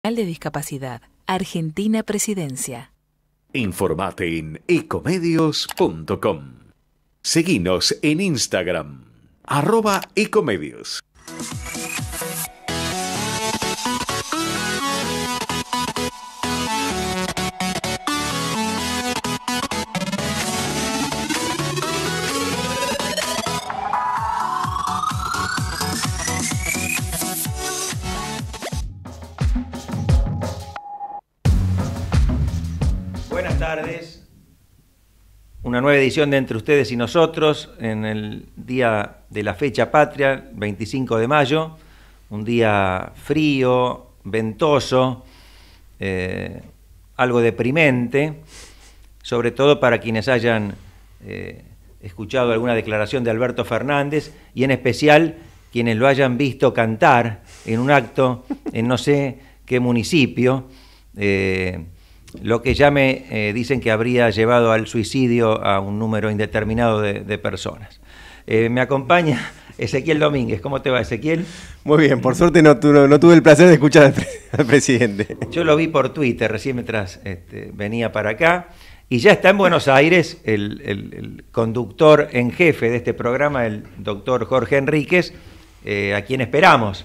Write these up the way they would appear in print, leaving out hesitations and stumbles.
de Discapacidad, Argentina Presidencia. Informate en ecomedios.com. Seguinos en Instagram, @ecomedios. Buenas tardes. Una nueva edición de Entre Ustedes y Nosotros en el día de la fecha patria, 25 de mayo, un día frío, ventoso, algo deprimente, sobre todo para quienes hayan escuchado alguna declaración de Alberto Fernández y en especial quienes lo hayan visto cantar en un acto en no sé qué municipio, lo que ya me dicen que habría llevado al suicidio a un número indeterminado de personas. Me acompaña Ezequiel Domínguez. ¿Cómo te va, Ezequiel? Muy bien, por suerte no tuve el placer de escuchar al presidente. Yo lo vi por Twitter recién mientras venía para acá. Y ya está en Buenos Aires el conductor en jefe de este programa, el doctor Jorge Enríquez, a quien esperamos.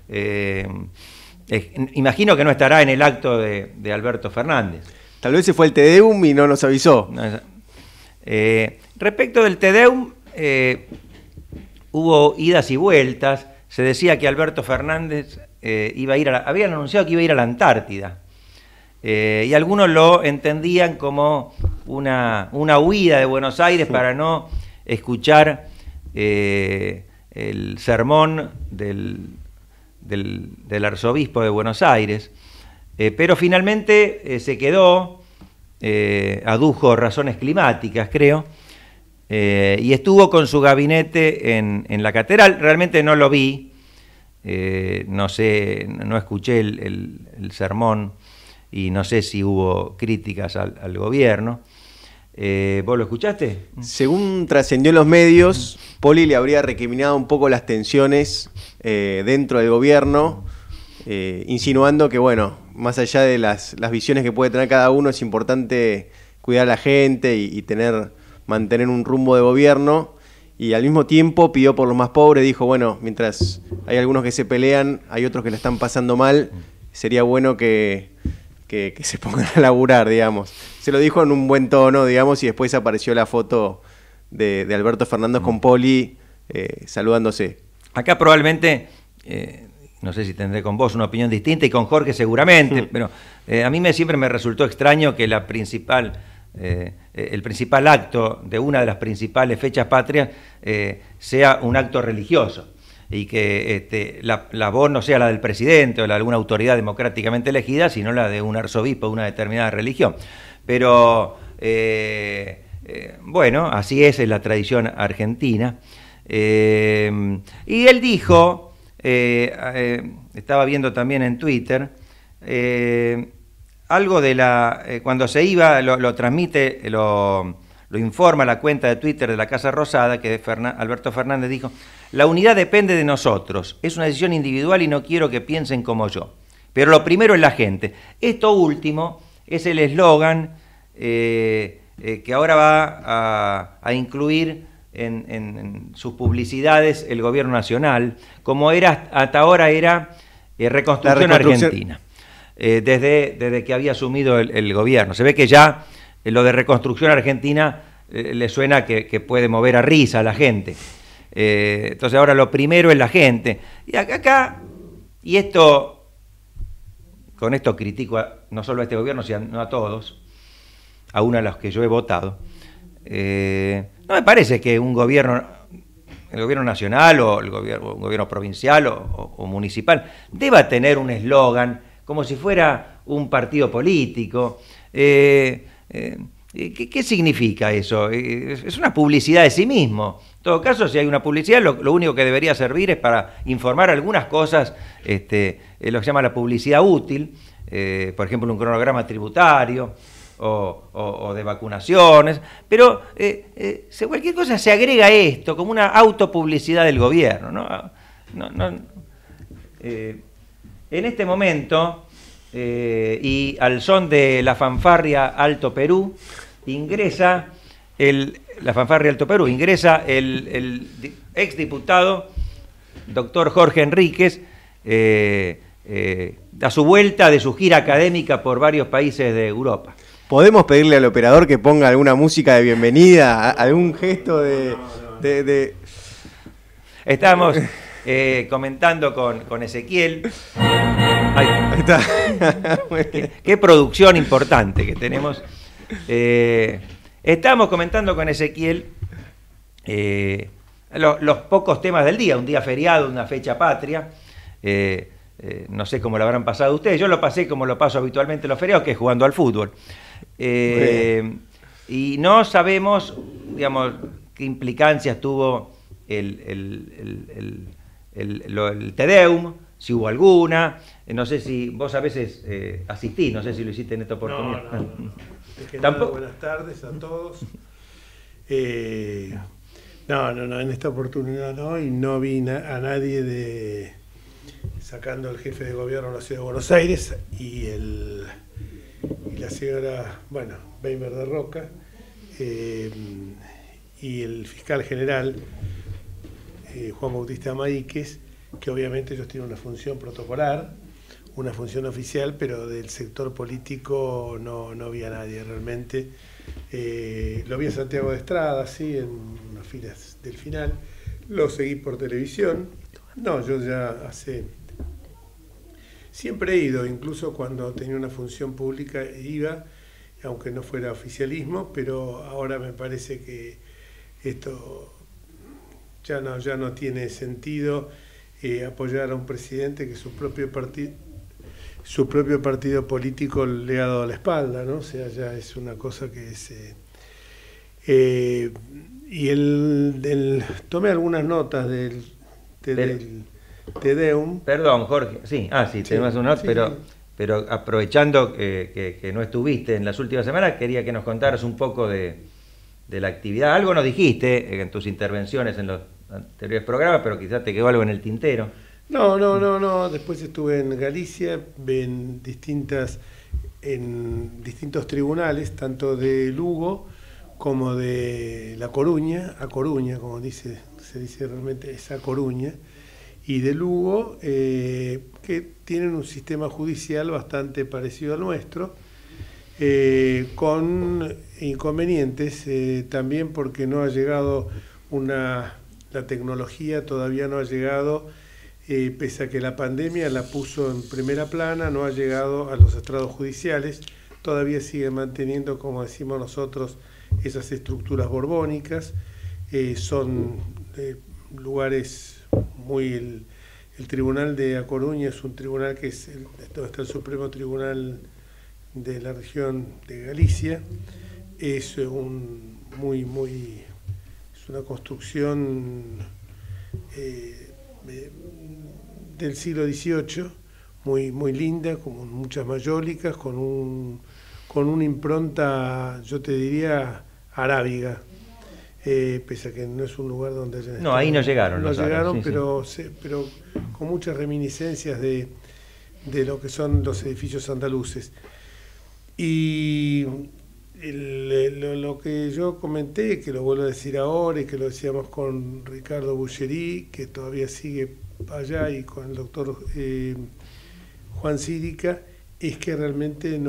Imagino que no estará en el acto de Alberto Fernández. Tal vez se fue el Te Deum y no nos avisó. Respecto del Te Deum, hubo idas y vueltas. Se decía que Alberto Fernández habían anunciado que iba a ir a la Antártida. Y algunos lo entendían como una huida de Buenos Aires para no escuchar el sermón del arzobispo de Buenos Aires, pero finalmente se quedó, adujo razones climáticas, creo, y estuvo con su gabinete en la catedral. Realmente no lo vi, no sé, no escuché el sermón y no sé si hubo críticas al gobierno. ¿Vos lo escuchaste? Según trascendió en los medios, Poli le habría recriminado un poco las tensiones dentro del gobierno, insinuando que, bueno, más allá de las visiones que puede tener cada uno, es importante cuidar a la gente y mantener un rumbo de gobierno, y al mismo tiempo pidió por los más pobres. Dijo, bueno, mientras hay algunos que se pelean, hay otros que la están pasando mal, sería bueno que se pongan a laburar, digamos. Se lo dijo en un buen tono, digamos, y después apareció la foto de Alberto Fernández con Poli saludándose. Acá probablemente, no sé si tendré con vos una opinión distinta y con Jorge seguramente, pero a mí siempre me resultó extraño que el principal acto de una de las principales fechas patrias sea un acto religioso, y que la voz no sea la del presidente o la de alguna autoridad democráticamente elegida, sino la de un arzobispo de una determinada religión. Pero, bueno, así es la tradición argentina. Y él dijo, estaba viendo también en Twitter, algo de cuando se iba, lo transmite, lo informa la cuenta de Twitter de la Casa Rosada, que Alberto Fernández dijo: la unidad depende de nosotros, es una decisión individual y no quiero que piensen como yo. Pero lo primero es la gente. Esto último es el eslogan que ahora va a incluir en sus publicidades el gobierno nacional, como hasta ahora era Reconstrucción Argentina, desde que había asumido el gobierno. Se ve que ya lo de Reconstrucción Argentina le suena que puede mover a risa a la gente. Entonces ahora lo primero es la gente. Y acá, con esto critico no solo a este gobierno, sino a todos, a uno de los que yo he votado. No me parece que el gobierno nacional o un gobierno provincial o municipal deba tener un eslogan como si fuera un partido político. ¿Qué significa eso? Es una publicidad de sí mismo. En todo caso, si hay una publicidad, lo único que debería servir es para informar algunas cosas, lo que se llama la publicidad útil, por ejemplo, un cronograma tributario o de vacunaciones, pero cualquier cosa se agrega a esto como una autopublicidad del gobierno, ¿no? En este momento y al son de la fanfarria Alto Perú, ingresa el exdiputado doctor Jorge Enríquez, a su vuelta de su gira académica por varios países de Europa. ¿Podemos pedirle al operador que ponga alguna música de bienvenida, algún gesto de... Estábamos comentando con Ezequiel. Ahí está. Qué producción importante que tenemos. Estábamos comentando con Ezequiel los pocos temas del día, un día feriado, una fecha patria. No sé cómo lo habrán pasado ustedes. Yo lo pasé como lo paso habitualmente los feriados, que es jugando al fútbol. Y no sabemos, digamos, qué implicancias tuvo el Te Deum, si hubo alguna. No sé si vos a veces asistís, no sé si lo hiciste en esta oportunidad. No. ¿Tampoco? Buenas tardes a todos. No, en esta oportunidad no, y no vi a nadie sacando al jefe de gobierno de la Ciudad de Buenos Aires y la señora, Weimer de Roca, y el fiscal general, Juan Bautista Maíquez, que obviamente ellos tienen una función protocolar, una función oficial, pero del sector político no vi a nadie realmente. Lo vi a Santiago de Estrada, sí, en unas filas del final. Lo seguí por televisión. No, yo ya siempre he ido, incluso cuando tenía una función pública iba, aunque no fuera oficialismo, pero ahora me parece que esto ya no tiene sentido apoyar a un presidente que su propio partido político le ha dado la espalda, ¿no? O sea, ya es una cosa que es... tomé algunas notas del Te Deum. Perdón, Jorge. Sí, tenemos una nota, pero aprovechando que no estuviste en las últimas semanas, quería que nos contaras un poco de la actividad. Algo nos dijiste en tus intervenciones en los anteriores programas, pero quizás te quedó algo en el tintero. No. Después estuve en Galicia, en distintos tribunales, tanto de Lugo como de La Coruña, A Coruña, como se dice realmente, es A Coruña, y de Lugo, que tienen un sistema judicial bastante parecido al nuestro, con inconvenientes, también porque no ha llegado la tecnología, todavía no ha llegado, pese a que la pandemia la puso en primera plana, no ha llegado a los estrados judiciales, todavía sigue manteniendo, como decimos nosotros, esas estructuras borbónicas, son lugares muy... El Tribunal de A Coruña es un tribunal que es donde está el Supremo Tribunal de la región de Galicia, es es una construcción del siglo XVIII, muy linda, con muchas mayólicas, con una impronta, yo te diría, arábiga, pese a que no es un lugar donde... No, ahí no llegaron. No llegaron, sí, pero con muchas reminiscencias de lo que son los edificios andaluces. Y lo que yo comenté, que lo vuelvo a decir ahora y que lo decíamos con Ricardo Bullerí, que todavía sigue allá, y con el doctor Juan Círica, es que realmente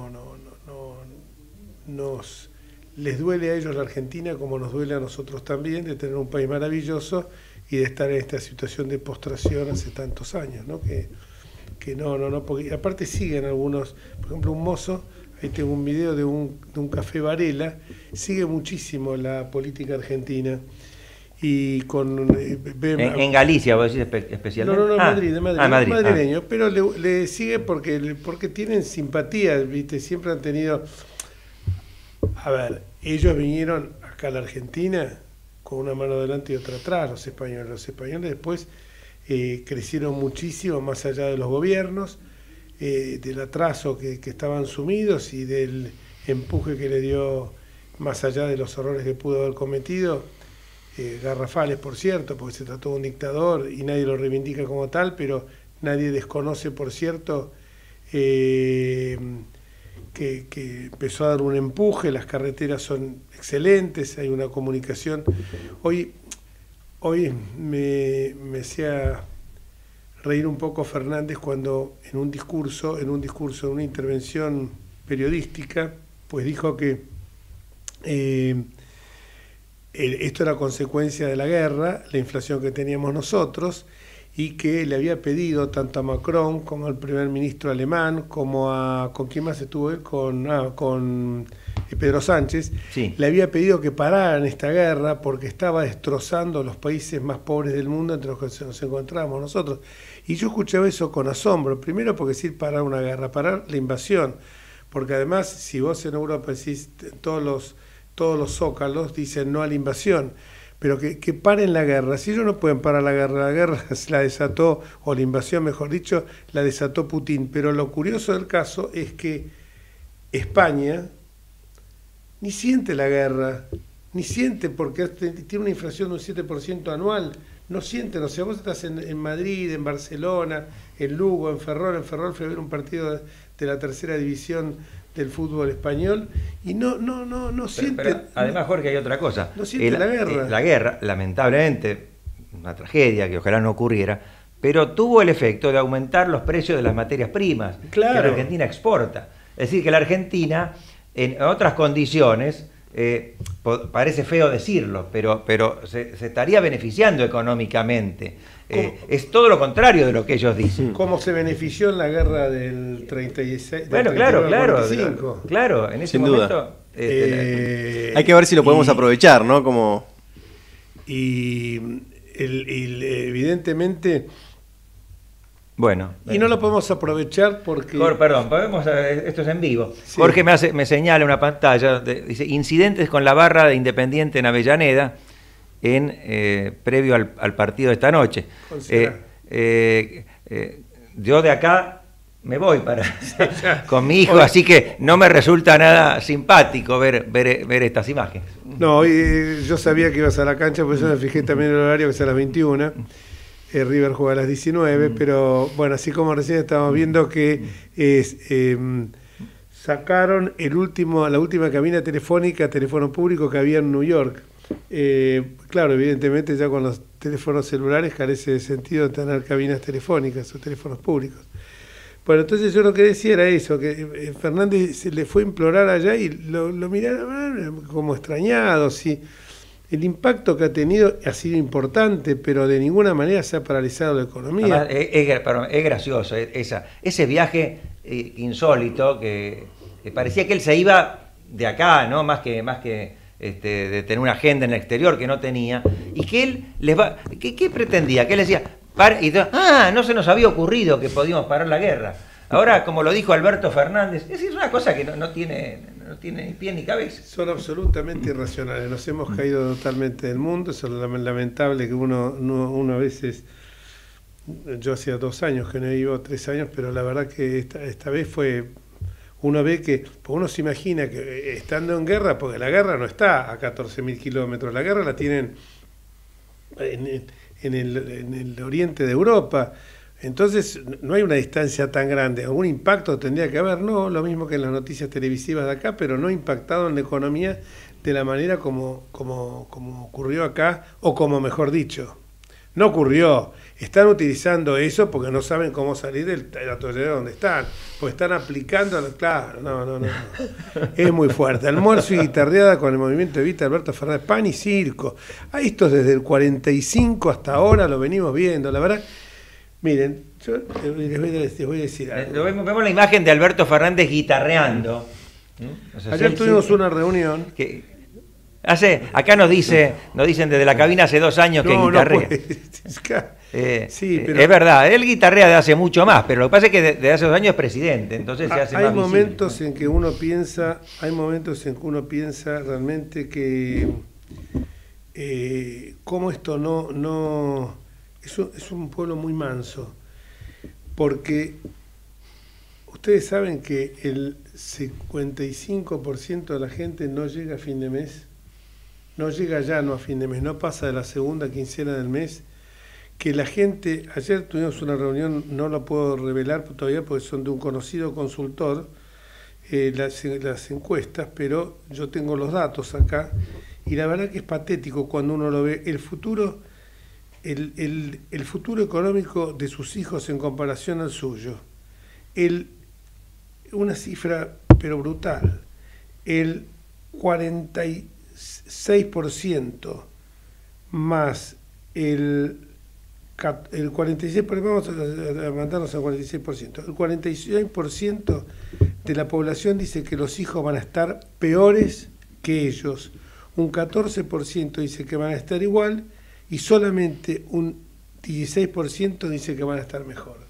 les duele a ellos la Argentina como nos duele a nosotros también, de tener un país maravilloso y de estar en esta situación de postración hace tantos años, ¿no? Porque aparte siguen algunos, por ejemplo, un mozo, ahí tengo un video de un café Varela, sigue muchísimo la política argentina. Y en Galicia, vos decís especialmente. No, Madrid. Madrileño, Ah. Pero le sigue porque tienen simpatía, ¿viste? Siempre han tenido... A ver, ellos vinieron acá a la Argentina con una mano adelante y otra atrás, los españoles. Los españoles después crecieron muchísimo más allá de los gobiernos, del atraso que estaban sumidos y del empuje que le dio, más allá de los errores que pudo haber cometido, garrafales, por cierto, porque se trató de un dictador y nadie lo reivindica como tal, pero nadie desconoce, por cierto, que empezó a dar un empuje, las carreteras son excelentes, hay una comunicación. Hoy me hacía reír un poco Fernández cuando en un discurso, en una intervención periodística, pues dijo que esto era consecuencia de la guerra, la inflación que teníamos nosotros, y que le había pedido tanto a Macron como al primer ministro alemán, como a... ¿Con quién más estuvo él? Con Pedro Sánchez. Sí. Le había pedido que pararan esta guerra porque estaba destrozando los países más pobres del mundo entre los que nos encontrábamos nosotros. Y yo escuchaba eso con asombro. Primero porque decir parar una guerra, parar la invasión. Porque además, si vos en Europa decís, todos los zócalos dicen no a la invasión, pero que paren la guerra. Si ellos no pueden parar la guerra la desató, o la invasión mejor dicho, la desató Putin. Pero lo curioso del caso es que España ni siente la guerra, ni siente, porque tiene una inflación de un 7% anual, no sienten. O sea, vos estás en Madrid, en Barcelona, en Lugo, en Ferrol fui a ver un partido de la tercera división del fútbol español y no sienten. Pero además, Jorge, hay otra cosa. No siente la guerra. La guerra, lamentablemente, una tragedia que ojalá no ocurriera, pero tuvo el efecto de aumentar los precios de las materias primas Claro. que la Argentina exporta. Es decir, que la Argentina, en otras condiciones, parece feo decirlo, pero se estaría beneficiando económicamente. Es todo lo contrario de lo que ellos dicen. ¿Cómo se benefició en la guerra del 36? Bueno, del 39 claro, en ese Sin momento... Hay que ver si lo podemos aprovechar, ¿no? Como... Y evidentemente... Bueno. Y no lo podemos aprovechar porque... Perdón, esto es en vivo. Sí. Jorge me señala una pantalla, dice, incidentes con la barra de Independiente en Avellaneda, previo al partido de esta noche. Yo de acá me voy con mi hijo, así que no me resulta nada simpático ver estas imágenes. No, yo sabía que ibas a la cancha, por eso me fijé también en el horario, que es a las 21. River juega a las 19, pero bueno, así como recién estábamos viendo que sacaron la última cabina telefónica, teléfono público que había en New York. Claro, evidentemente ya con los teléfonos celulares carece de sentido tener cabinas telefónicas o teléfonos públicos. Bueno, entonces yo lo que decía era eso, que Fernández se le fue a implorar allá y lo miraron como extrañado, sí. El impacto que ha tenido ha sido importante, pero de ninguna manera se ha paralizado la economía. Además, es gracioso ese viaje insólito que parecía que él se iba de acá, ¿no? Más que de tener una agenda en el exterior que no tenía, y que él ¿qué pretendía? Que él decía, no se nos había ocurrido que podíamos parar la guerra. Ahora, como lo dijo Alberto Fernández, es una cosa que no tiene ni pie ni cabeza. Son absolutamente irracionales, nos hemos caído totalmente del mundo. Eso es lamentable que uno a veces, yo hacía 2 años que no iba, 3 años, pero la verdad que esta vez uno ve que, pues uno se imagina que estando en guerra, porque la guerra no está a 14.000 kilómetros, la guerra la tienen en el oriente de Europa. Entonces no hay una distancia tan grande. Algún impacto tendría que haber, no lo mismo que en las noticias televisivas de acá, pero no impactado en la economía de la manera como ocurrió acá, o como mejor dicho, no ocurrió. Están utilizando eso porque no saben cómo salir del atolladero donde están, porque están aplicando, claro, no. Es muy fuerte. Almuerzo y guitarreada con el movimiento Evita Alberto Fernández, pan y circo. Esto desde el 45 hasta ahora lo venimos viendo, la verdad. Miren, yo les voy a decir algo. Vemos la imagen de Alberto Fernández guitarreando. Ayer tuvimos una reunión. Acá nos dicen desde la cabina hace 2 años que guitarrea. Sí, pero es verdad, él guitarrea de hace mucho más, pero lo que pasa es que desde hace 2 años es presidente, entonces se hace más visible. Hay momentos en que uno piensa realmente que cómo esto no es un pueblo muy manso, porque ustedes saben que el 55% de la gente no llega a fin de mes, no llega ya no a fin de mes, no pasa de la segunda quincena del mes, que la gente, ayer tuvimos una reunión, no la puedo revelar todavía porque son de un conocido consultor, las encuestas, pero yo tengo los datos acá, y la verdad que es patético cuando uno lo ve. El futuro económico de sus hijos en comparación al suyo, una cifra pero brutal, el 46% más el 46%, vamos a mandarnos al 46%, el 46% de la población dice que los hijos van a estar peores que ellos, un 14% dice que van a estar igual y solamente un 16% dice que van a estar mejor.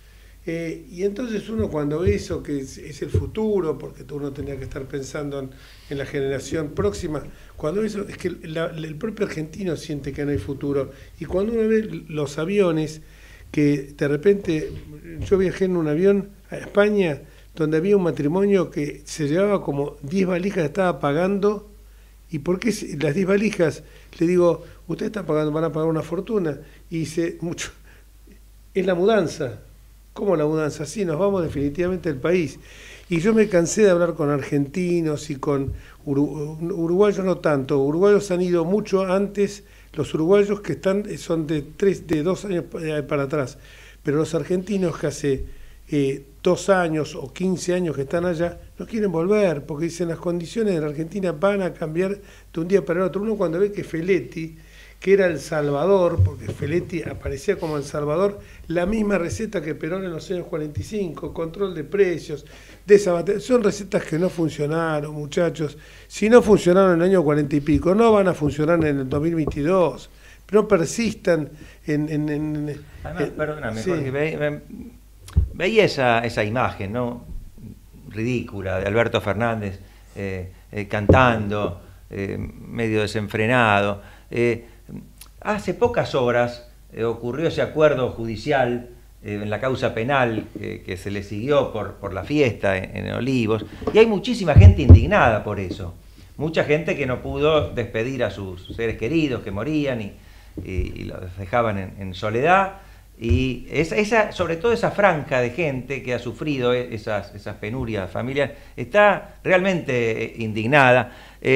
Y entonces uno cuando ve eso, que es el futuro, porque uno tenía que estar pensando en la generación próxima, cuando ve eso, es que el propio argentino siente que no hay futuro. Y cuando uno ve los aviones, que de repente, yo viajé en un avión a España, donde había un matrimonio que se llevaba como 10 valijas, estaba pagando, ¿y por qué las 10 valijas? Le digo, ustedes están pagando, van a pagar una fortuna, y dice, mucho, es la mudanza. ¿Cómo la mudanza? Sí, nos vamos definitivamente del país. Y yo me cansé de hablar con argentinos y con uruguayos, no tanto. Uruguayos han ido mucho antes, los uruguayos que son de 2 años para atrás. Pero los argentinos que hace 2 años o 15 años que están allá, no quieren volver, porque dicen las condiciones de la Argentina van a cambiar de un día para el otro. Uno cuando ve que Feletti, que era El Salvador, porque Feletti aparecía como El Salvador, la misma receta que Perón en los años 45, control de precios, son recetas que no funcionaron, muchachos. Si no funcionaron en el año 40 y pico, no van a funcionar en el 2022. No persistan Además, perdóname, sí. Jorge, veía esa imagen, ¿no?, ridícula, de Alberto Fernández cantando, medio desenfrenado. Hace pocas horas ocurrió ese acuerdo judicial en la causa penal que se le siguió por la fiesta en Olivos, y hay muchísima gente indignada por eso, mucha gente que no pudo despedir a sus seres queridos que morían y los dejaban en soledad, y sobre todo esa franja de gente que ha sufrido esas penurias familiares está realmente indignada,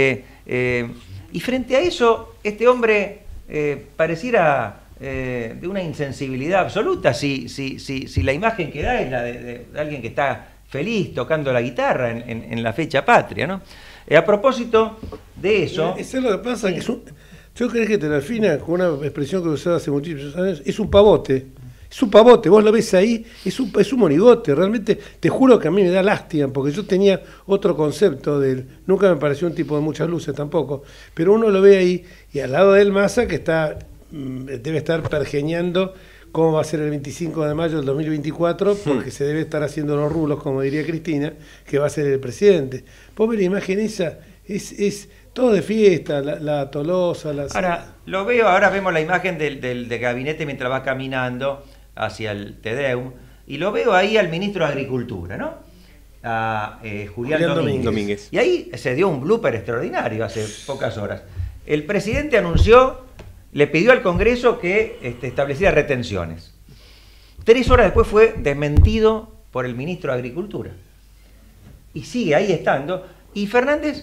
y frente a eso este hombre pareciera de una insensibilidad absoluta si la imagen que da es la de alguien que está feliz tocando la guitarra en la fecha patria, ¿no? A propósito de eso... Eso es lo que pasa, que yo creo que Terrafina, con una expresión que usaba hace muchísimos años, es un pavote. Es un pavote, vos lo ves ahí, es un monigote. Realmente, te juro que a mí me da lástima, porque yo tenía otro concepto de él. Nunca me pareció un tipo de muchas luces tampoco. Pero uno lo ve ahí, y al lado de él Massa, que debe estar pergeñando cómo va a ser el 25 de mayo del 2024, porque se debe estar haciendo los rulos, como diría Cristina, que va a ser el presidente. Vos ves la imagen esa, es todo de fiesta, la Tolosa... Ahora, ahora vemos la imagen del gabinete mientras va caminando hacia el Tedeum, y lo veo ahí al ministro de Agricultura, ¿no?, a Julián Domínguez. Y ahí se dio un blooper extraordinario hace pocas horas. El presidente le pidió al Congreso que estableciera retenciones. 3 horas después fue desmentido por el ministro de Agricultura. Y sigue ahí estando. Y Fernández,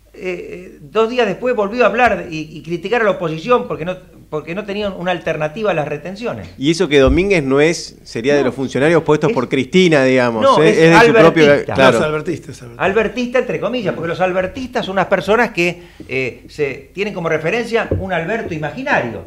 2 días después, volvió a hablar y criticar a la oposición porque no tenían una alternativa a las retenciones. Y eso que Domínguez sería de los funcionarios puestos por Cristina, digamos. No, es de su propio... Claro. No, es albertista. Albertista, entre comillas, porque los albertistas son unas personas que se tienen como referencia un Alberto imaginario.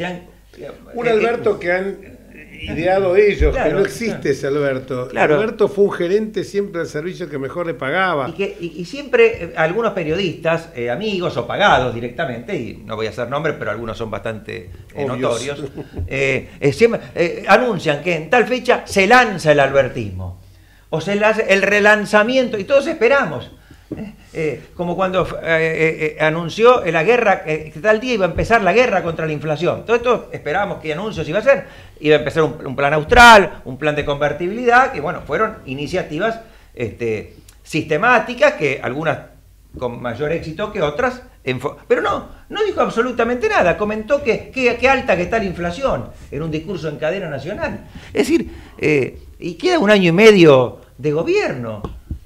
Un Alberto que han ideado ellos, claro, que no existe ese Alberto. Claro. Alberto fue un gerente siempre del servicio que mejor le pagaba. Y siempre algunos periodistas, amigos o pagados directamente, y no voy a hacer nombres, pero algunos son bastante notorios, siempre anuncian que en tal fecha se lanza el albertismo, o se lanza el relanzamiento, y todos esperamos. Como cuando anunció la guerra, que tal día iba a empezar la guerra contra la inflación. Todo esto esperábamos qué anuncios iba a hacer. Iba a empezar un plan austral, un plan de convertibilidad, que bueno, fueron iniciativas sistemáticas, que algunas con mayor éxito que otras, Pero no dijo absolutamente nada. Comentó que alta que está la inflación en un discurso en cadena nacional. Es decir, y queda 1 año y medio de gobierno.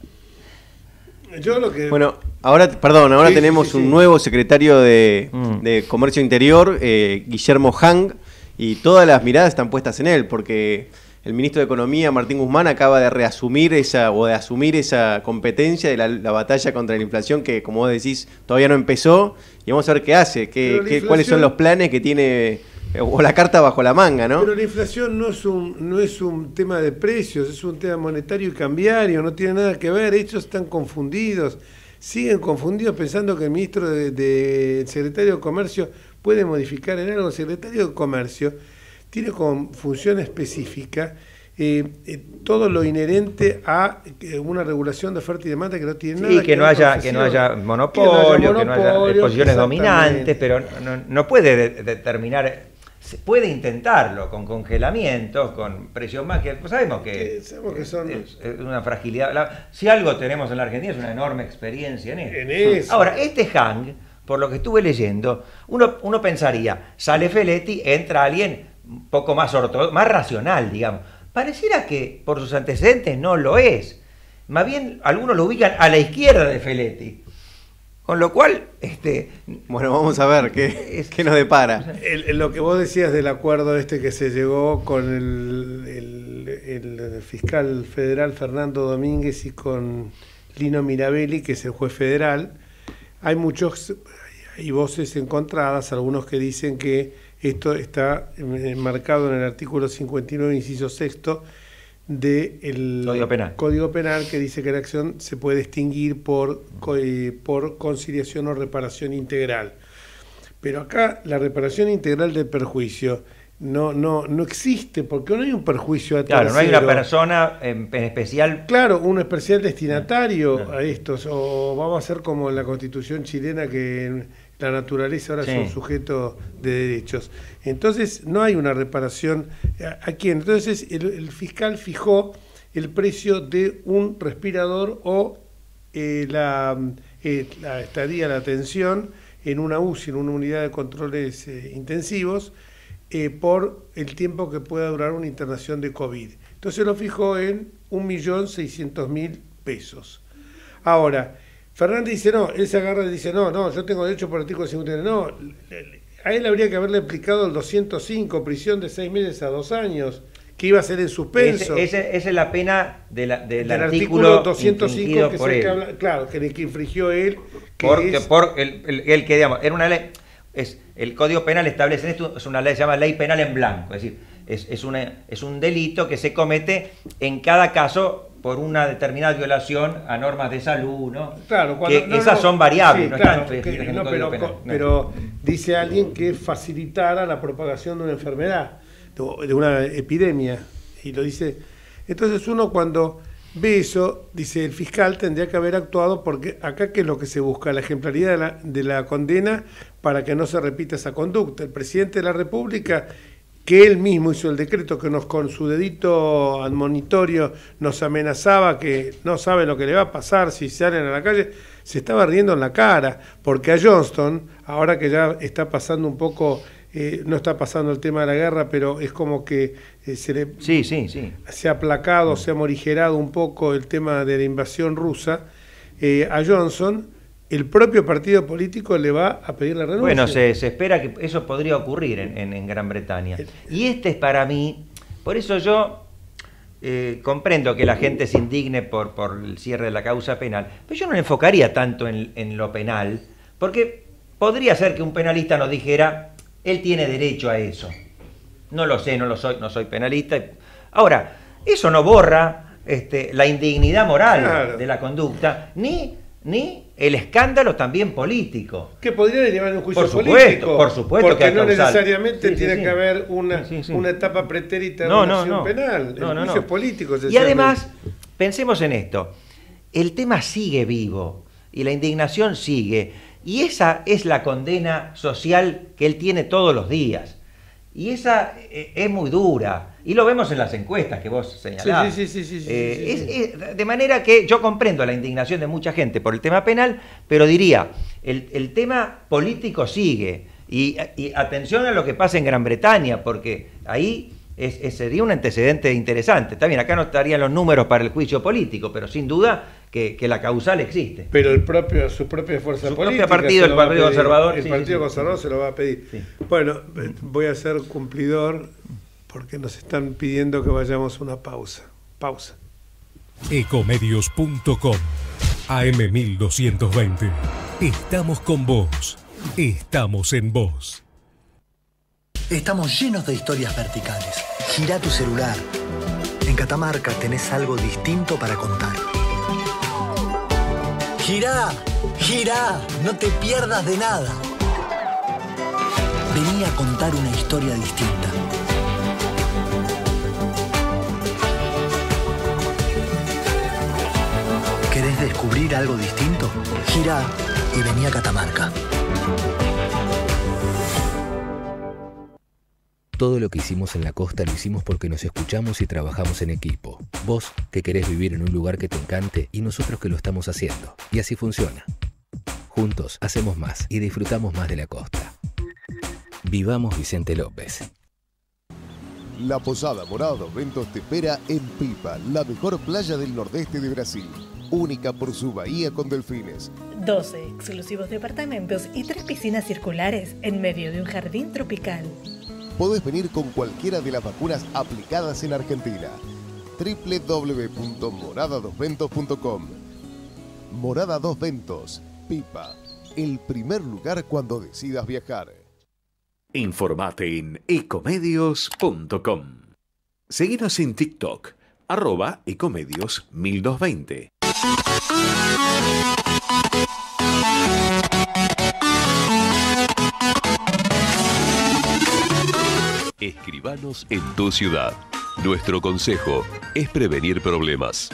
Yo lo que... Bueno, ahora Sí, tenemos sí. un nuevo secretario de Comercio Interior, Guillermo Hang, y todas las miradas están puestas en él, porque el ministro de Economía, Martín Guzmán, acaba de asumir esa competencia de la batalla contra la inflación que, como vos decís, todavía no empezó, y vamos a ver qué hace, cuáles son los planes que tiene, o la carta bajo la manga, ¿no? Pero la inflación no es un tema de precios, es un tema monetario y cambiario, no tiene nada que ver, ellos están confundidos, siguen confundidos pensando que el ministro el secretario de Comercio puede modificar en algo. El secretario de Comercio tiene como función específica todo lo inherente a una regulación de oferta y demanda que no tiene nada Sí, que no haya monopolio, que no haya posiciones dominantes, pero no puede determinar. Se puede intentarlo con congelamientos, con precios más que sabemos que son... es una fragilidad. Si algo tenemos en la Argentina es una enorme experiencia en eso. Ahora, este Hang, por lo que estuve leyendo, uno pensaría, sale Feletti, entra alguien un poco más racional, digamos. Pareciera que por sus antecedentes no lo es. Más bien, algunos lo ubican a la izquierda de Feletti. Con lo cual, Bueno, vamos a ver qué nos depara. Lo que vos decías del acuerdo que se llegó con el fiscal federal Fernando Domínguez y con Lino Mirabelli, que es el juez federal, hay voces encontradas, algunos que dicen que esto está enmarcado en el artículo 59, inciso 6 del Código Penal, que dice que la acción se puede extinguir por conciliación o reparación integral. Pero acá la reparación integral del perjuicio no existe, porque no hay un perjuicio a tercero. Claro, no hay una persona en especial. Claro, un especial destinatario a estos, o vamos a hacer como en la Constitución chilena, que la naturaleza ahora son sujetos de derechos. Entonces no hay una reparación a quién. Entonces el fiscal fijó el precio de un respirador o la estadía, la atención en una UCI, en una unidad de controles intensivos, por el tiempo que pueda durar una internación de COVID. Entonces lo fijó en 1.600.000 pesos. Ahora, Fernández dice él se agarra y dice, no, yo tengo derecho por el artículo 59, no, a él habría que haberle aplicado el 205, prisión de 6 meses a 2 años, que iba a ser en suspenso. Esa es la pena del artículo 205 que por él. Claro, que infringió él. Digamos, era una ley. El Código Penal establece esto, es una ley, se llama Ley Penal en Blanco, es decir, es un delito que se comete en cada caso por una determinada violación a normas de salud, ¿no? Claro, esas son variables, sí, no claro, están en el Código Penal. Pero dice alguien que facilitara la propagación de una enfermedad, de una epidemia, y lo dice. Entonces uno cuando ve eso, dice, el fiscal tendría que haber actuado, porque acá ¿qué es lo que se busca? La ejemplaridad de la condena para que no se repita esa conducta. El presidente de la República, que él mismo hizo el decreto, que con su dedito admonitorio nos amenazaba que no sabe lo que le va a pasar si salen a la calle, se estaba riendo en la cara, porque a Johnston, ahora que ya está pasando un poco, no está pasando el tema de la guerra, pero es como que se ha aplacado, se ha morigerado un poco el tema de la invasión rusa, a Johnson el propio partido político le va a pedir la renuncia. Bueno, se espera que eso podría ocurrir en Gran Bretaña. Y es para mí, por eso yo comprendo que la gente se indigne por el cierre de la causa penal, pero yo no le enfocaría tanto en lo penal, porque podría ser que un penalista nos dijera, él tiene derecho a eso. No lo sé, no soy penalista. Ahora, eso no borra la indignidad moral de la conducta, ni el escándalo también político. Que podría derivar en un juicio político. Por supuesto. Porque no necesariamente tiene que haber una etapa pretérita de una acción penal. El juicio político. Y además, pensemos en esto. El tema sigue vivo y la indignación sigue. Y esa es la condena social que él tiene todos los días. Y esa es muy dura. Y lo vemos en las encuestas que vos señalás. De manera que yo comprendo la indignación de mucha gente por el tema penal, pero diría, El tema político sigue. Y atención a lo que pasa en Gran Bretaña, porque ahí sería un antecedente interesante. También acá no estarían los números para el juicio político, pero sin duda que la causal existe. Pero su propia fuerza su política, propio partido, el Partido Conservador. El Partido Conservador se lo va a pedir. Sí. Bueno, voy a ser cumplidor porque nos están pidiendo que vayamos a una pausa. Pausa. Ecomedios.com AM1220. Estamos con vos. Estamos en vos. Estamos llenos de historias verticales. Girá tu celular. En Catamarca tenés algo distinto para contar. Girá, girá, no te pierdas de nada. Vení a contar una historia distinta. ¿Querés descubrir algo distinto? Girá y vení a Catamarca. Todo lo que hicimos en la costa lo hicimos porque nos escuchamos y trabajamos en equipo. Vos, que querés vivir en un lugar que te encante, y nosotros que lo estamos haciendo. Y así funciona. Juntos hacemos más y disfrutamos más de la costa. Vivamos Vicente López. La Posada Morada dos Ventos te espera en Pipa, la mejor playa del nordeste de Brasil. Única por su bahía con delfines. 12 exclusivos departamentos y 3 piscinas circulares en medio de un jardín tropical. Podés venir con cualquiera de las vacunas aplicadas en Argentina. www.moradadosventos.com. Morada Dos Ventos, Pipa, el primer lugar cuando decidas viajar. Informate en ecomedios.com. Seguinos en TikTok, @ecomedios1220. Escribanos en tu ciudad. Nuestro consejo es prevenir problemas.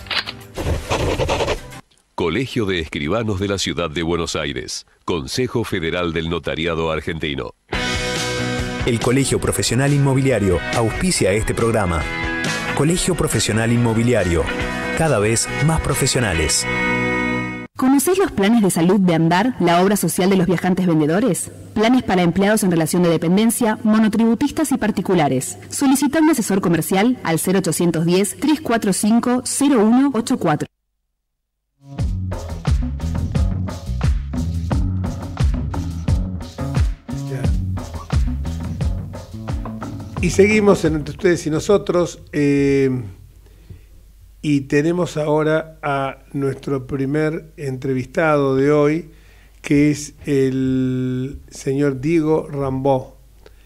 Colegio de Escribanos de la Ciudad de Buenos Aires. Consejo Federal del Notariado Argentino. El Colegio Profesional Inmobiliario auspicia este programa. Colegio Profesional Inmobiliario, cada vez más profesionales. ¿Conocéis los planes de salud de Andar, la obra social de los viajantes vendedores? Planes para empleados en relación de dependencia, monotributistas y particulares. Solicita un asesor comercial al 0810-345-0184. Y seguimos entre ustedes y nosotros. Y tenemos ahora a nuestro primer entrevistado de hoy, que es el señor Diego Rambó,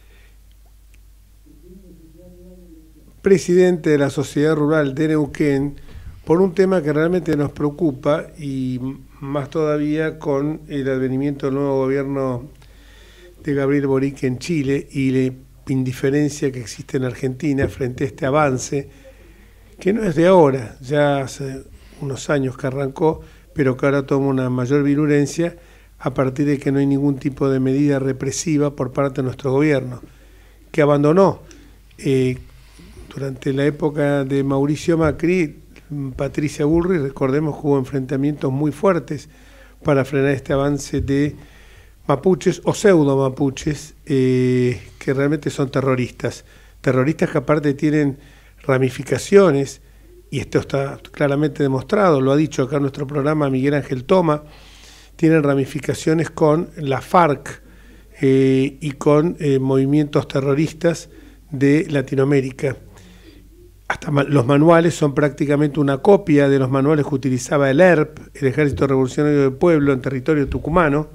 presidente de la Sociedad Rural de Neuquén, por un tema que realmente nos preocupa, y más todavía con el advenimiento del nuevo gobierno de Gabriel Boric en Chile y la indiferencia que existe en Argentina frente a este avance, que no es de ahora, ya hace unos años que arrancó, pero que ahora toma una mayor virulencia a partir de que no hay ningún tipo de medida represiva por parte de nuestro gobierno, que abandonó durante la época de Mauricio Macri. Patricia Bullrich, recordemos, hubo enfrentamientos muy fuertes para frenar este avance de mapuches o pseudo mapuches, que realmente son terroristas que aparte tienen ramificaciones, y esto está claramente demostrado, lo ha dicho acá en nuestro programa Miguel Ángel Toma, tienen ramificaciones con la FARC y con movimientos terroristas de Latinoamérica. Hasta los manuales son prácticamente una copia de los manuales que utilizaba el ERP, el Ejército Revolucionario del Pueblo, en territorio tucumano,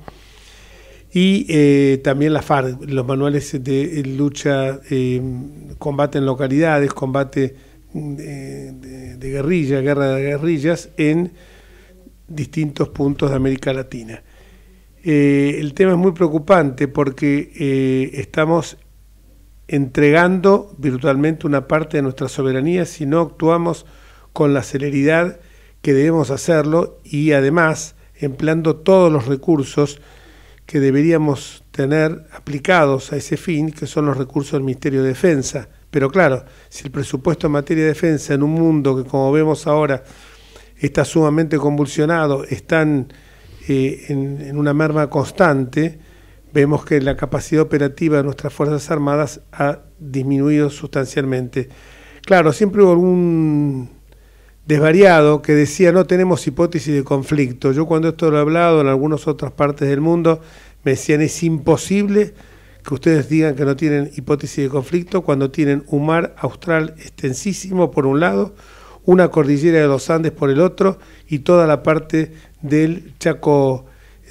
y también la FARC, los manuales de lucha, combate en localidades, combate de guerrilla, guerra de guerrillas en distintos puntos de América Latina. El tema es muy preocupante porque estamos entregando virtualmente una parte de nuestra soberanía si no actuamos con la celeridad que debemos hacerlo, y además empleando todos los recursos que deberíamos tener aplicados a ese fin, que son los recursos del Ministerio de Defensa. Pero claro, si el presupuesto en materia de defensa en un mundo que, como vemos ahora, está sumamente convulsionado, están en una merma constante, vemos que la capacidad operativa de nuestras Fuerzas Armadas ha disminuido sustancialmente. Claro, siempre hubo algún desvariado que decía no tenemos hipótesis de conflicto. Yo cuando esto lo he hablado en algunas otras partes del mundo, me decían es imposible que ustedes digan que no tienen hipótesis de conflicto cuando tienen un mar austral extensísimo por un lado, una cordillera de los Andes por el otro y toda la parte del Chaco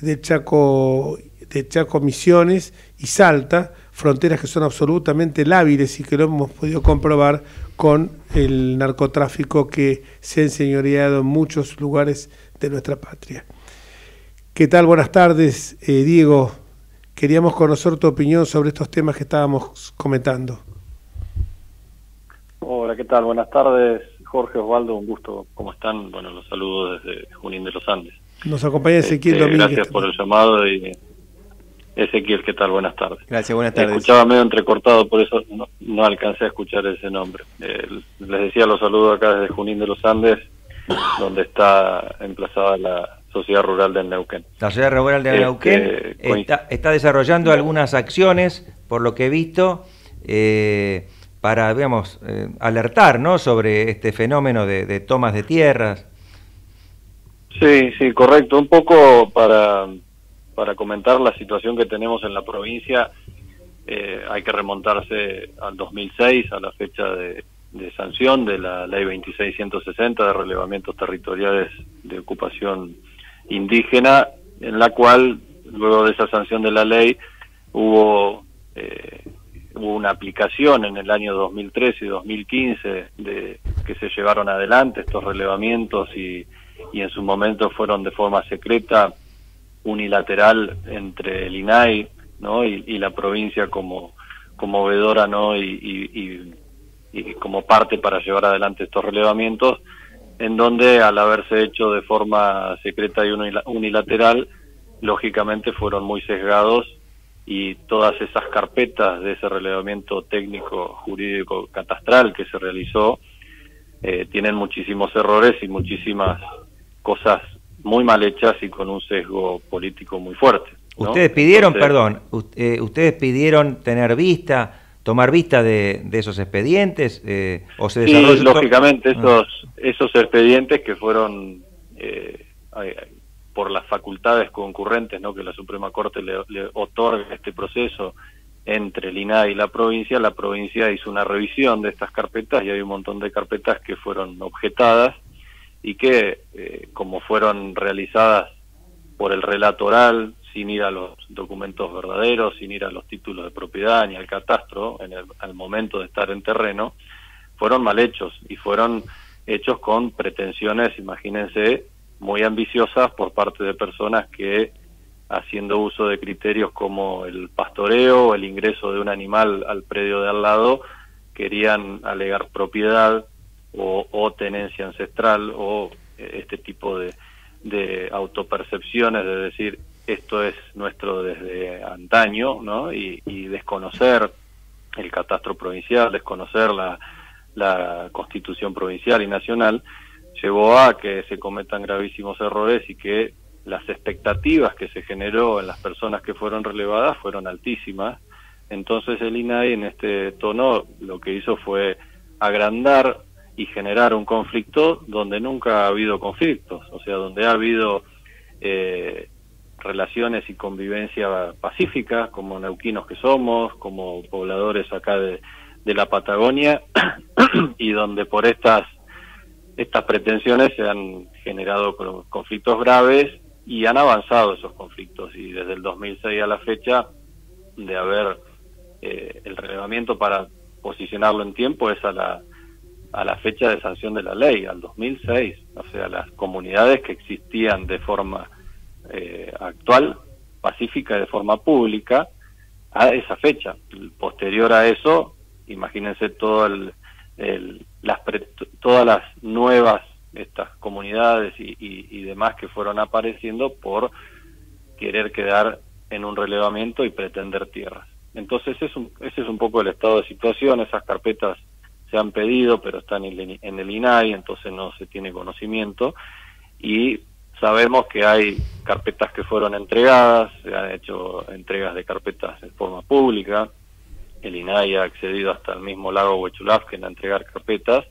Misiones y Salta, fronteras que son absolutamente lábiles y que lo hemos podido comprobar con el narcotráfico que se ha enseñoreado en muchos lugares de nuestra patria. ¿Qué tal? Buenas tardes, Diego. Queríamos conocer tu opinión sobre estos temas que estábamos comentando. Hola, ¿qué tal? Buenas tardes, Jorge, Osvaldo, un gusto. ¿Cómo están? Bueno, los saludo desde Junín de los Andes. Nos acompaña Ezequiel Domínguez. Gracias por el llamado y Ezequiel, ¿qué tal? Buenas tardes. Gracias, buenas tardes. Escuchaba medio entrecortado, por eso no alcancé a escuchar ese nombre. Les decía, los saludo acá desde Junín de los Andes, donde está emplazada la Sociedad Rural del Neuquén. La Sociedad Rural del Neuquén está desarrollando algunas acciones, por lo que he visto, para, digamos, alertar, ¿no?, sobre este fenómeno de tomas de tierras. Sí, correcto. Un poco para comentar la situación que tenemos en la provincia, hay que remontarse al 2006, a la fecha de sanción de la Ley 2660 de relevamientos territoriales de ocupación indígena, en la cual, luego de esa sanción de la ley, hubo una aplicación en el año 2013 y 2015 que se llevaron adelante estos relevamientos y en su momento fueron de forma secreta, unilateral, entre el INAI, ¿no?, y la provincia como veedora, ¿no?, y como parte para llevar adelante estos relevamientos, en donde al haberse hecho de forma secreta y unilateral, lógicamente fueron muy sesgados y todas esas carpetas de ese relevamiento técnico, jurídico, catastral que se realizó, tienen muchísimos errores y muchísimas cosas muy mal hechas y con un sesgo político muy fuerte, ¿no? Ustedes pidieron, ustedes pidieron tomar vista de esos expedientes, o se desarrolló. Sí, lógicamente esos expedientes que fueron por las facultades concurrentes, ¿no?, que la Suprema Corte le otorga este proceso entre el INAI y la provincia hizo una revisión de estas carpetas y hay un montón de carpetas que fueron objetadas y que, como fueron realizadas por el relato oral, sin ir a los documentos verdaderos, sin ir a los títulos de propiedad ni al catastro, al momento de estar en terreno, fueron mal hechos y fueron hechos con pretensiones, imagínense, muy ambiciosas por parte de personas que, haciendo uso de criterios como el pastoreo o el ingreso de un animal al predio de al lado, querían alegar propiedad o tenencia ancestral o este tipo de autopercepciones, de decir esto es nuestro desde antaño, ¿no?, y desconocer el catastro provincial, desconocer la constitución provincial y nacional, llevó a que se cometan gravísimos errores y que las expectativas que se generó en las personas que fueron relevadas fueron altísimas. Entonces el INAI, en este tono, lo que hizo fue agrandar y generar un conflicto donde nunca ha habido conflictos, o sea, donde ha habido relaciones y convivencia pacífica, como neuquinos que somos, como pobladores acá de la Patagonia, y donde por estas pretensiones se han generado conflictos graves y han avanzado esos conflictos, y desde el 2006 a la fecha de haber el relevamiento, para posicionarlo en tiempo, es a la fecha de sanción de la ley, al 2006, o sea, las comunidades que existían de forma actual, pacífica y de forma pública, a esa fecha. Posterior a eso, imagínense todas las nuevas comunidades y demás que fueron apareciendo por querer quedar en un relevamiento y pretender tierras. Entonces ese es un poco el estado de situación. Esas carpetas se han pedido, pero están en el INAI, entonces no se tiene conocimiento, y sabemos que hay carpetas que fueron entregadas, se han hecho entregas de carpetas en forma pública, el INAI ha accedido hasta el mismo Lago Huechulafquen a entregar carpetas,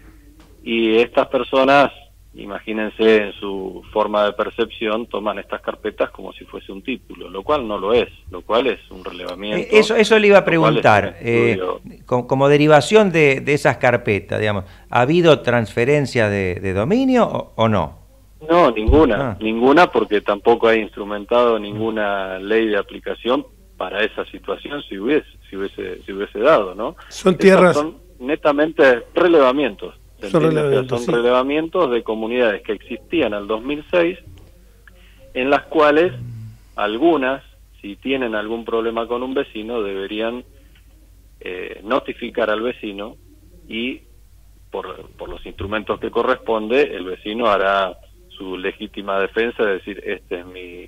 y estas personas, imagínense en su forma de percepción, toman estas carpetas como si fuese un título, lo cual no lo es, lo cual es un relevamiento. Eso le iba a preguntar, como derivación de esas carpetas, digamos, ¿ha habido transferencia de dominio o no? No, ninguna, porque tampoco hay instrumentado ninguna ley de aplicación para esa situación si hubiese dado, ¿no? Son tierras... Son netamente relevamientos. Son relevamientos de comunidades que existían al 2006, en las cuales algunas, si tienen algún problema con un vecino, deberían notificar al vecino, y por los instrumentos que corresponde, el vecino hará su legítima defensa, de decir, este es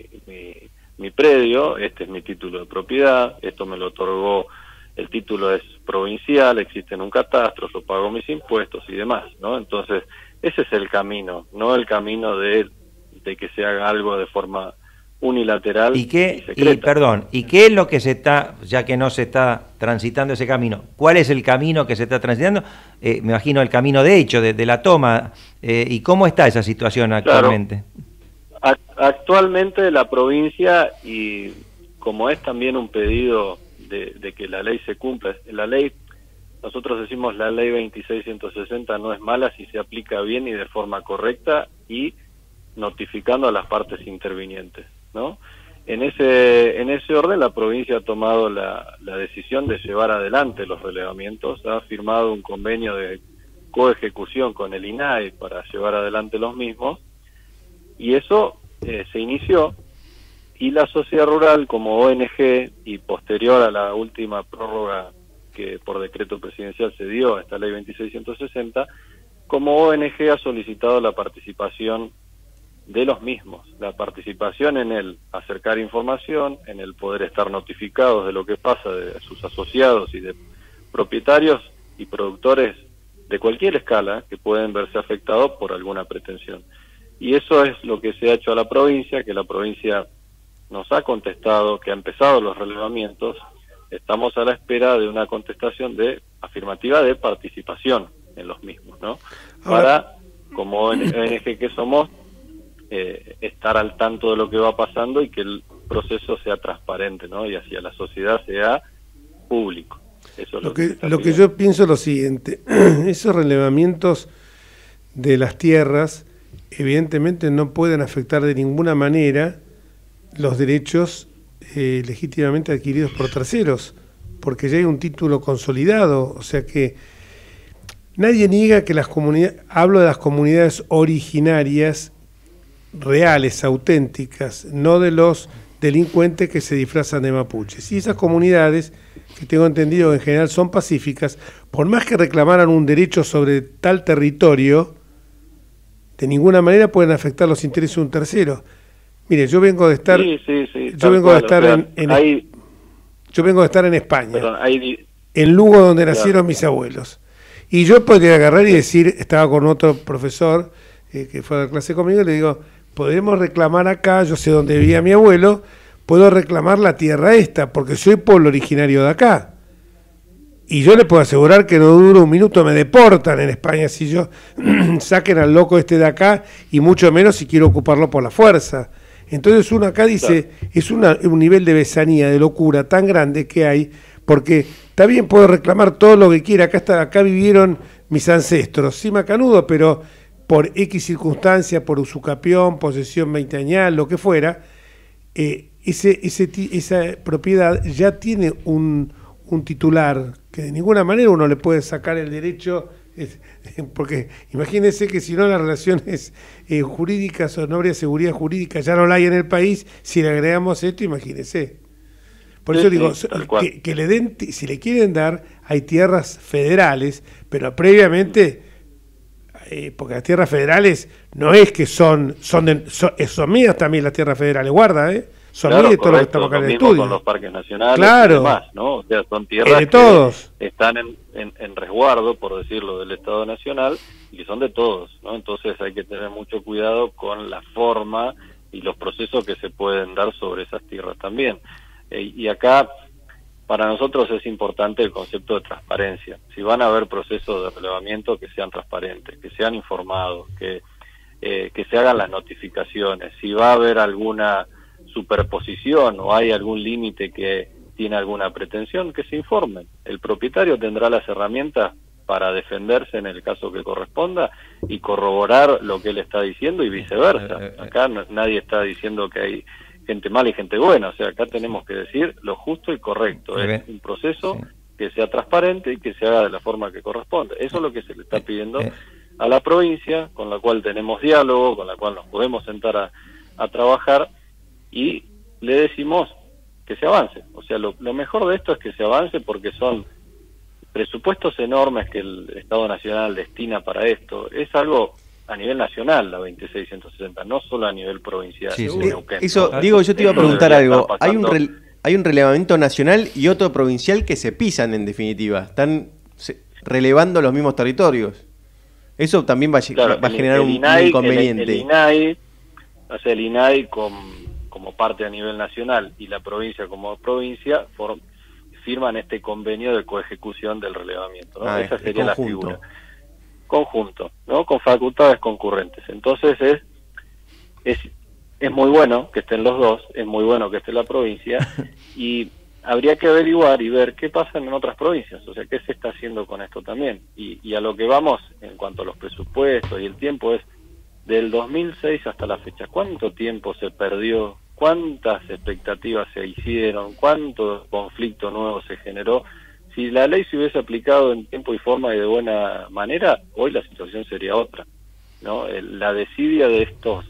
mi predio, este es mi título de propiedad, esto me lo otorgó, el título es provincial, existe en un catastro, yo pago mis impuestos y demás, ¿no? Entonces, ese es el camino, no el camino de que se haga algo de forma unilateral y secreta. ¿Y qué es lo que se está, ya que no se está transitando ese camino? ¿Cuál es el camino que se está transitando? Me imagino el camino de hecho, de la toma. ¿Y cómo está esa situación actualmente? Claro. Actualmente la provincia, y como es también un pedido de que la ley se cumpla, la ley, nosotros decimos la ley 2660 no es mala si se aplica bien y de forma correcta y notificando a las partes intervinientes, ¿no? En ese orden la provincia ha tomado la decisión de llevar adelante los relevamientos, ha firmado un convenio de coejecución con el INAI para llevar adelante los mismos, y eso se inició, y la sociedad rural como ONG, y posterior a la última prórroga que por decreto presidencial se dio a esta ley 2660, como ONG ha solicitado la participación de los mismos, la participación en el acercar información, en el poder estar notificados de lo que pasa de sus asociados y de propietarios y productores de cualquier escala que pueden verse afectados por alguna pretensión. Y eso es lo que se ha hecho a la provincia, que la provincia nos ha contestado, que ha empezado los relevamientos. Estamos a la espera de una contestación afirmativa de participación en los mismos, ¿no? Para, como ONG que somos, estar al tanto de lo que va pasando y que el proceso sea transparente, ¿no? Y hacia la sociedad sea público. Eso es lo que yo pienso es lo siguiente: esos relevamientos de las tierras evidentemente no pueden afectar de ninguna manera los derechos legítimamente adquiridos por terceros, porque ya hay un título consolidado. O sea que nadie niega que las comunidades, hablo de las comunidades originarias reales, auténticas, no de los delincuentes que se disfrazan de mapuches. Y esas comunidades, que tengo entendido que en general son pacíficas, por más que reclamaran un derecho sobre tal territorio, de ninguna manera pueden afectar los intereses de un tercero. Mire, yo vengo de estar, yo vengo de estar en España, en Lugo, donde nacieron mis abuelos. Y yo podría agarrar y decir, estaba con otro profesor que fue a la clase conmigo, y le digo, podemos reclamar acá, yo sé dónde vivía mi abuelo, puedo reclamar la tierra esta, porque soy pueblo originario de acá. Y yo le puedo asegurar que no dura un minuto, me deportan en España si yo saquen al loco este de acá, y mucho menos si quiero ocuparlo por la fuerza. Entonces uno acá dice, es un nivel de besanía, de locura tan grande que hay, porque está bien, puedo reclamar todo lo que quiera, acá vivieron mis ancestros, sí, macanudo, pero por X circunstancia, por usucapión, posesión veinteañal, lo que fuera, esa propiedad ya tiene un titular que de ninguna manera uno le puede sacar el derecho, porque imagínense que si no las relaciones jurídicas o no habría seguridad jurídica, ya no la hay en el país, si le agregamos esto, imagínense. Por eso digo, que le den, si le quieren dar, hay tierras federales, pero previamente, porque las tierras federales no es que son mías también las tierras federales, guarda, Sormide, todo lo que estamos acá en el mismo estudio. Con los parques nacionales Claro. y demás, ¿no? O sea, son tierras de todos. que están en resguardo, por decirlo, del Estado Nacional y que son de todos, ¿no? Entonces hay que tener mucho cuidado con la forma y los procesos que se pueden dar sobre esas tierras también. Y acá, para nosotros es importante el concepto de transparencia. Si van a haber procesos de relevamiento, que sean transparentes, que sean informados, que se hagan las notificaciones. Si va a haber alguna superposición o hay algún límite que tiene alguna pretensión, que se informen. El propietario tendrá las herramientas para defenderse en el caso que corresponda y corroborar lo que él está diciendo y viceversa. Acá nadie está diciendo que hay gente mala y gente buena, o sea, acá tenemos que decir lo justo y correcto. Es un proceso que sea transparente y que se haga de la forma que corresponde. Eso es lo que se le está pidiendo a la provincia, con la cual tenemos diálogo, con la cual nos podemos sentar a trabajar, y le decimos que se avance. O sea, lo mejor de esto es que se avance, porque son presupuestos enormes que el Estado Nacional destina para esto. Es algo a nivel nacional, la 2660, no solo a nivel provincial. Sí, sí. Eso, Diego, yo te iba a preguntar algo. Hay un relevamiento nacional y otro provincial que se pisan, en definitiva. Están relevando los mismos territorios. Eso también va a generar un inconveniente. El INAI como parte a nivel nacional y la provincia como provincia firman este convenio de coejecución del relevamiento, ¿no? Esa sería la figura. Conjunto, ¿no? Con facultades concurrentes. Entonces es muy bueno que estén los dos, es muy bueno que esté la provincia, y habría que averiguar y ver qué pasa en otras provincias, o sea, qué se está haciendo con esto también. Y a lo que vamos en cuanto a los presupuestos y el tiempo es del 2006 hasta la fecha. ¿Cuánto tiempo se perdió? ¿Cuántas expectativas se hicieron? ¿Cuánto conflicto nuevo se generó? Si la ley se hubiese aplicado en tiempo y forma y de buena manera, hoy la situación sería otra, ¿no? La desidia de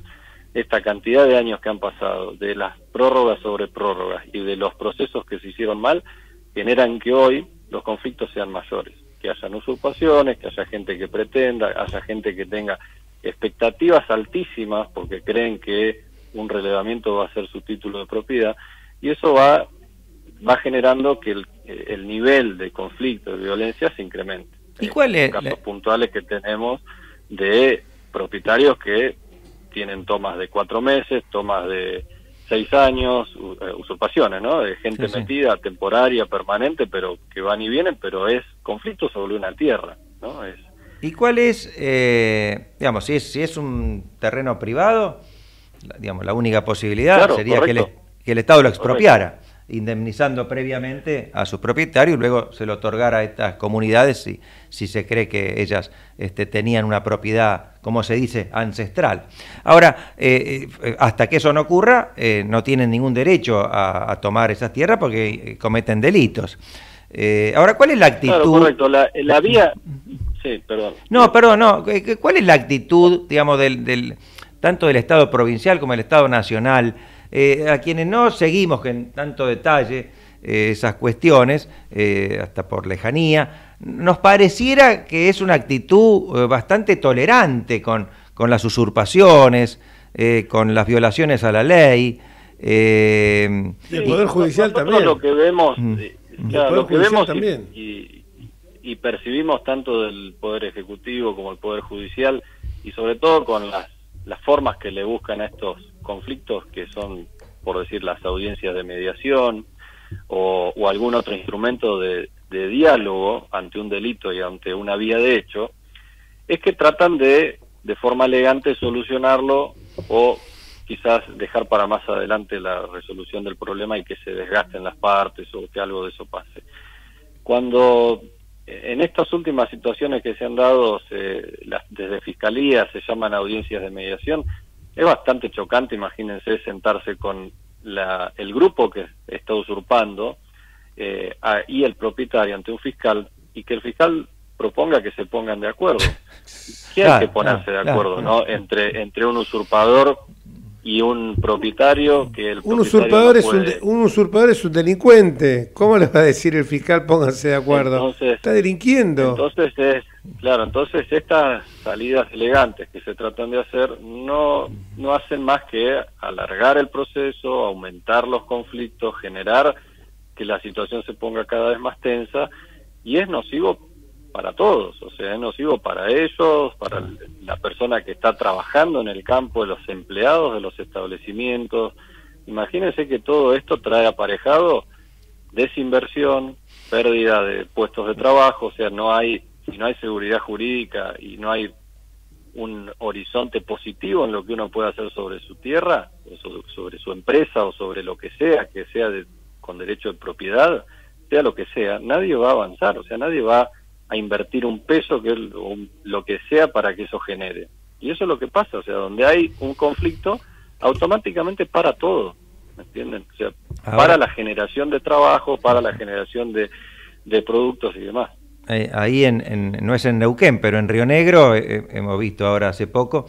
esta cantidad de años que han pasado, de las prórrogas sobre prórrogas y de los procesos que se hicieron mal, generan que hoy los conflictos sean mayores, que hayan usurpaciones, que haya gente que pretenda, haya gente que tenga expectativas altísimas porque creen que un relevamiento va a ser su título de propiedad, y eso va generando que el nivel de conflicto, de violencia se incremente. ¿Y cuál es? Casos puntuales que tenemos de propietarios que tienen tomas de 4 meses, tomas de 6 años, usurpaciones, ¿no? De gente metida, temporaria, permanente, pero que van y vienen, pero es conflicto sobre una tierra, ¿no? ¿Y cuál es, digamos, si es un terreno privado, digamos, la única posibilidad sería que el Estado lo expropiara, indemnizando previamente a sus propietarios y luego se lo otorgara a estas comunidades si se cree que ellas tenían una propiedad, como se dice, ancestral. Ahora, hasta que eso no ocurra, no tienen ningún derecho a tomar esas tierras porque cometen delitos. Ahora, ¿cuál es la actitud? Claro, correcto. La vía... Sí, perdón. No, perdón, no. ¿Cuál es la actitud, digamos, tanto del Estado provincial como del Estado nacional, a quienes no seguimos en tanto detalle esas cuestiones, hasta por lejanía? Nos pareciera que es una actitud bastante tolerante con las usurpaciones, con las violaciones a la ley. El Poder Judicial también. Lo que vemos, lo que vemos también. Y percibimos tanto del Poder Ejecutivo como el Poder Judicial, y sobre todo con las formas que le buscan a estos conflictos, que son, por decir, las audiencias de mediación o algún otro instrumento de diálogo ante un delito y ante una vía de hecho, es que tratan de forma elegante solucionarlo o quizás dejar para más adelante la resolución del problema y que se desgasten las partes o que algo de eso pase. Cuando en estas últimas situaciones que se han dado desde Fiscalía se llaman audiencias de mediación, es bastante chocante, imagínense, sentarse con el grupo que está usurpando y el propietario ante un fiscal, y que el fiscal proponga que se pongan de acuerdo. ¿Qué hay que ponerse de acuerdo, no? Entre un usurpador y un propietario que el un usurpador es un delincuente. ¿Cómo le va a decir el fiscal pónganse de acuerdo? Entonces, está delinquiendo. Entonces Claro, entonces estas salidas elegantes que se tratan de hacer no hacen más que alargar el proceso, aumentar los conflictos, generar que la situación se ponga cada vez más tensa, y es nocivo para todos, o sea, es nocivo para ellos, para la persona que está trabajando en el campo, de los empleados de los establecimientos. Imagínense que todo esto trae aparejado desinversión, pérdida de puestos de trabajo, o sea, si no hay seguridad jurídica y no hay un horizonte positivo en lo que uno puede hacer sobre su tierra, sobre su empresa o sobre lo que sea con derecho de propiedad, sea lo que sea, nadie va a avanzar, o sea, nadie va a invertir un peso, o lo que sea, para que eso genere. Y eso es lo que pasa, o sea, donde hay un conflicto, automáticamente para todo, ¿me entienden? O sea, para la generación de trabajo, para la generación de productos y demás. Ahí no es en Neuquén, pero en Río Negro hemos visto ahora hace poco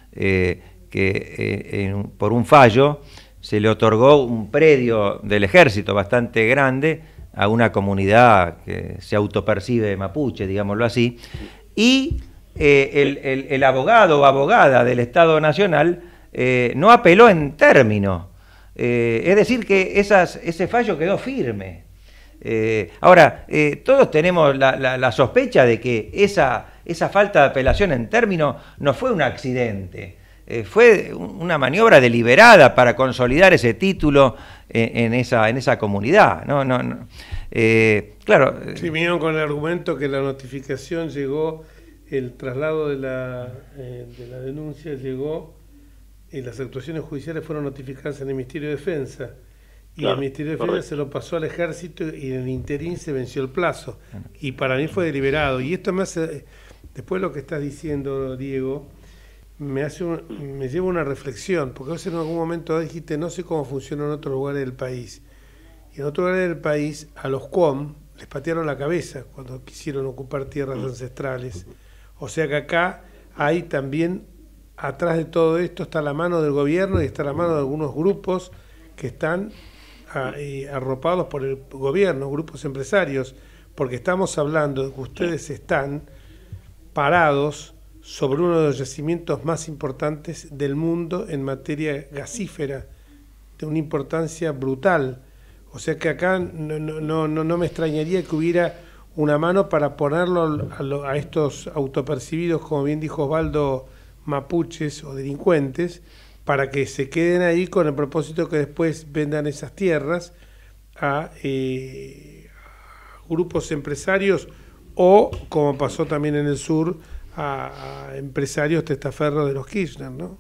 que por un fallo se le otorgó un predio del ejército bastante grande a una comunidad que se autopercibe mapuche, digámoslo así, y el abogado o abogada del Estado Nacional no apeló en término, es decir que ese fallo quedó firme. Ahora, todos tenemos la sospecha de que esa falta de apelación en término no fue un accidente, fue una maniobra deliberada para consolidar ese título en esa comunidad. Claro. Sí, vinieron con el argumento que la notificación llegó, el traslado de la denuncia llegó, y las actuaciones judiciales fueron notificadas en el Ministerio de Defensa. Y claro, el Ministerio de Defensa se lo pasó al Ejército, y en el interín se venció el plazo. Y para mí fue deliberado. Y esto me hace, después de lo que estás diciendo, Diego, me lleva una reflexión, porque vos en algún momento dijiste, no sé cómo funciona en otros lugares del país. Y en otros lugares del país, a los QOM les patearon la cabeza cuando quisieron ocupar tierras ancestrales. O sea que acá hay también, atrás de todo esto, está la mano del gobierno y está la mano de algunos grupos que están arropados por el gobierno, grupos empresarios, porque estamos hablando de que ustedes están parados sobre uno de los yacimientos más importantes del mundo en materia gasífera, de una importancia brutal. O sea que acá no me extrañaría que hubiera una mano para ponerlo a estos autopercibidos, como bien dijo Osvaldo, mapuches o delincuentes, para que se queden ahí con el propósito que después vendan esas tierras a grupos empresarios o, como pasó también en el sur, a empresarios testaferros de los Kirchner, ¿no?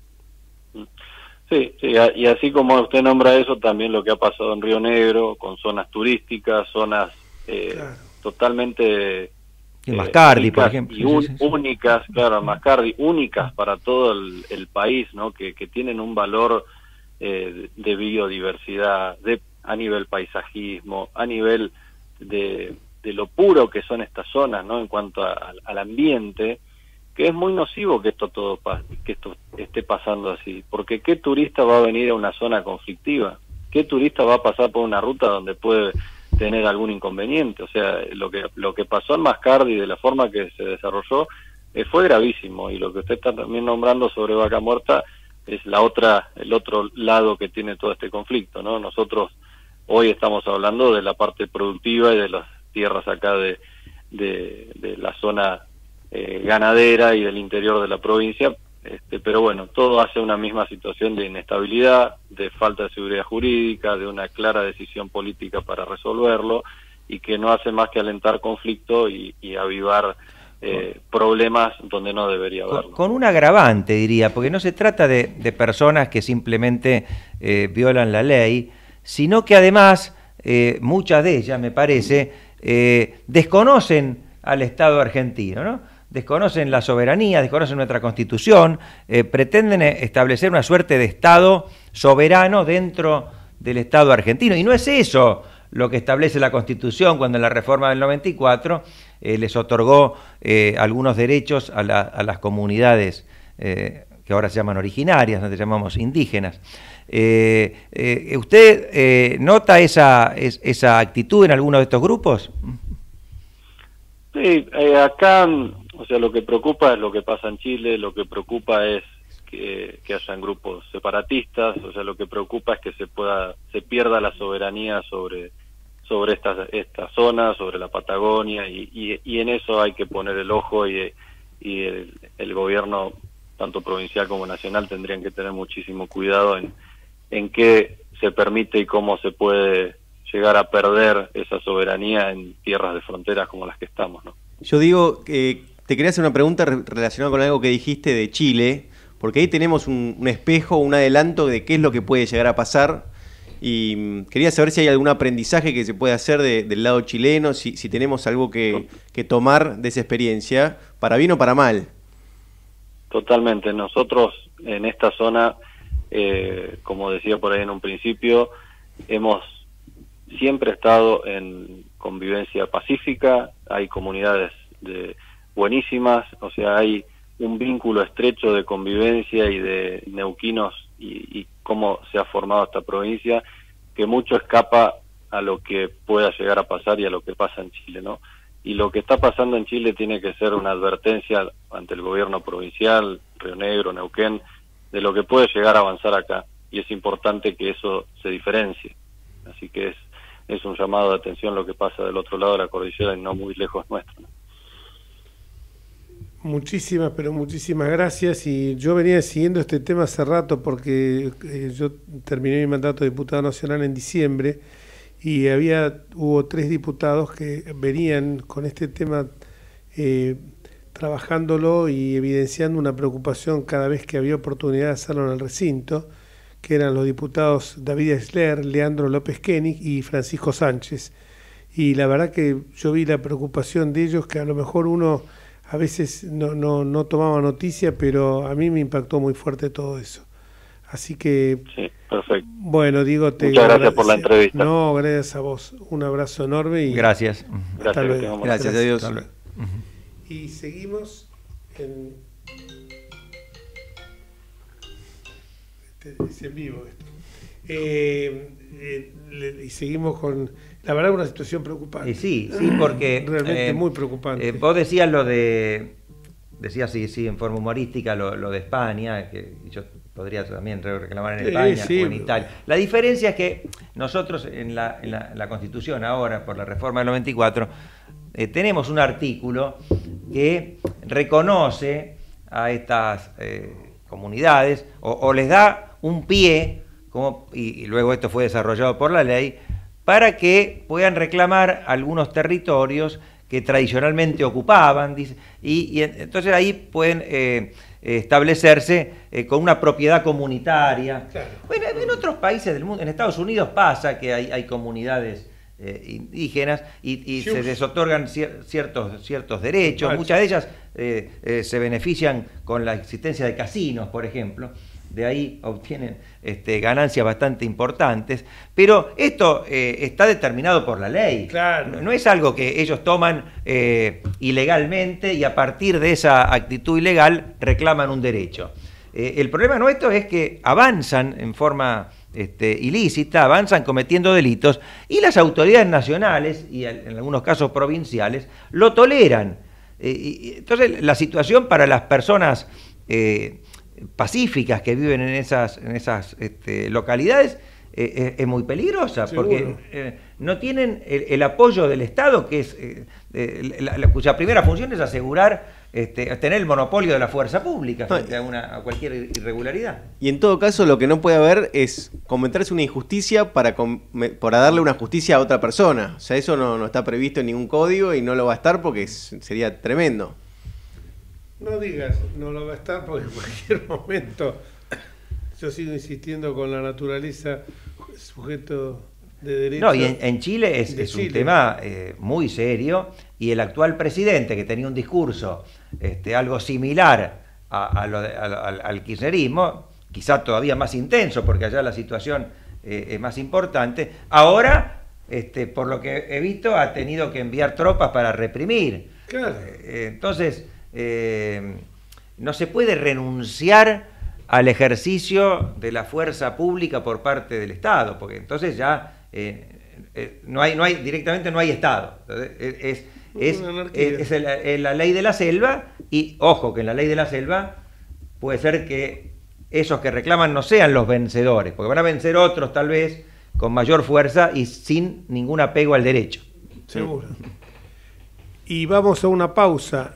Sí, y así como usted nombra eso, también lo que ha pasado en Río Negro, con zonas turísticas, zonas claro, totalmente... Mascardi, por ejemplo. Y únicas, claro, Mascardi, únicas para todo el país, ¿no? Que tienen un valor de biodiversidad, a nivel paisajismo, a nivel de lo puro que son estas zonas, ¿no? En cuanto al ambiente, que es muy nocivo que esto esté pasando así, porque ¿qué turista va a venir a una zona conflictiva? ¿Qué turista va a pasar por una ruta donde puede tener algún inconveniente? O sea, lo que pasó en Mascardi, de la forma que se desarrolló, fue gravísimo, y lo que usted está también nombrando sobre Vaca Muerta es el otro lado que tiene todo este conflicto, ¿no? Nosotros hoy estamos hablando de la parte productiva y de las tierras acá de la zona ganadera y del interior de la provincia, pero bueno, todo hace una misma situación de inestabilidad, de falta de seguridad jurídica, de una clara decisión política para resolverlo, y que no hace más que alentar conflicto y avivar problemas donde no debería haberlo. Con un agravante, diría, porque no se trata de personas que simplemente violan la ley, sino que además muchas de ellas, me parece, desconocen al Estado argentino, ¿no? Desconocen la soberanía, desconocen nuestra Constitución, pretenden establecer una suerte de Estado soberano dentro del Estado argentino, y no es eso lo que establece la Constitución cuando en la reforma del 94 les otorgó algunos derechos a las comunidades que ahora se llaman originarias, antes llamamos indígenas. ¿Usted nota esa actitud en alguno de estos grupos? Sí, acá, o sea, lo que preocupa es lo que pasa en Chile, lo que preocupa es que hayan grupos separatistas, o sea, lo que preocupa es que se pierda la soberanía sobre esta zona, sobre la Patagonia, y en eso hay que poner el ojo, y el gobierno, tanto provincial como nacional, tendrían que tener muchísimo cuidado en qué se permite y cómo se puede llegar a perder esa soberanía en tierras de fronteras como las que estamos, ¿no? Yo digo, te quería hacer una pregunta relacionada con algo que dijiste de Chile, porque ahí tenemos un espejo, un adelanto de qué es lo que puede llegar a pasar, y quería saber si hay algún aprendizaje que se puede hacer del lado chileno, si tenemos algo que tomar de esa experiencia, para bien o para mal. Totalmente. Nosotros en esta zona, como decía por ahí en un principio, hemos siempre estado en convivencia pacífica, hay comunidades buenísimas, o sea, hay un vínculo estrecho de convivencia y de neuquinos y cómo se ha formado esta provincia, que mucho escapa a lo que pueda llegar a pasar y a lo que pasa en Chile, ¿no? Y lo que está pasando en Chile tiene que ser una advertencia ante el gobierno provincial, Río Negro, Neuquén, de lo que puede llegar a avanzar acá, y es importante que eso se diferencie. Así que es un llamado de atención lo que pasa del otro lado de la cordillera y no muy lejos nuestro, ¿no? Muchísimas, pero muchísimas gracias. Y yo venía siguiendo este tema hace rato porque yo terminé mi mandato de diputado nacional en diciembre y hubo 3 diputados que venían con este tema trabajándolo y evidenciando una preocupación cada vez que había oportunidad de hacerlo en el recinto, que eran los diputados David Esler, Leandro López Koenig y Francisco Sánchez. Y la verdad que yo vi la preocupación de ellos, que a lo mejor uno a veces no tomaba noticia, pero a mí me impactó muy fuerte todo eso. Así que... Sí, perfecto. Bueno, Diego, muchas gracias por la entrevista. No, gracias a vos. Un abrazo enorme y... Gracias. Hasta luego. Gracias a Dios. Y seguimos en... Es en vivo esto. Y seguimos con... La verdad, una situación preocupante. Sí, porque... Realmente muy preocupante. Vos decías decías sí, en forma humorística lo de España, que yo podría también reclamar en España o en Italia. La diferencia es que nosotros en la Constitución ahora, por la reforma del 94, tenemos un artículo que reconoce a estas comunidades o les da un pie, y luego esto fue desarrollado por la ley, para que puedan reclamar algunos territorios que tradicionalmente ocupaban, y entonces ahí pueden establecerse con una propiedad comunitaria. Claro. Bueno, en otros países del mundo, en Estados Unidos pasa que hay comunidades indígenas y se les otorgan ciertos derechos. Muchas de ellas se benefician con la existencia de casinos, por ejemplo. De ahí obtienen ganancias bastante importantes, pero esto está determinado por la ley. Claro. No es algo que ellos toman ilegalmente y a partir de esa actitud ilegal reclaman un derecho. El problema nuestro es que avanzan en forma ilícita, avanzan cometiendo delitos y las autoridades nacionales y en algunos casos provinciales lo toleran. Entonces la situación para las personas pacíficas que viven en esas localidades es muy peligrosa. Seguro. Porque no tienen el apoyo del Estado, que es cuya primera función es asegurar tener el monopolio de la fuerza pública frente a cualquier irregularidad. Y en todo caso lo que no puede haber es cometerse una injusticia para darle una justicia a otra persona. O sea, eso no está previsto en ningún código y no lo va a estar porque sería tremendo. No digas, no lo va a estar porque en cualquier momento yo sigo insistiendo con la naturaleza sujeto de derecho. No, y en Chile es un tema muy serio, y el actual presidente, que tenía un discurso algo similar al kirchnerismo, quizá todavía más intenso porque allá la situación es más importante, ahora, por lo que he visto, ha tenido que enviar tropas para reprimir. Claro. Entonces... no se puede renunciar al ejercicio de la fuerza pública por parte del Estado, porque entonces ya directamente no hay Estado. Es la ley de la selva, y ojo que en la ley de la selva puede ser que esos que reclaman no sean los vencedores, porque van a vencer otros tal vez con mayor fuerza y sin ningún apego al derecho. Seguro. Y vamos a una pausa.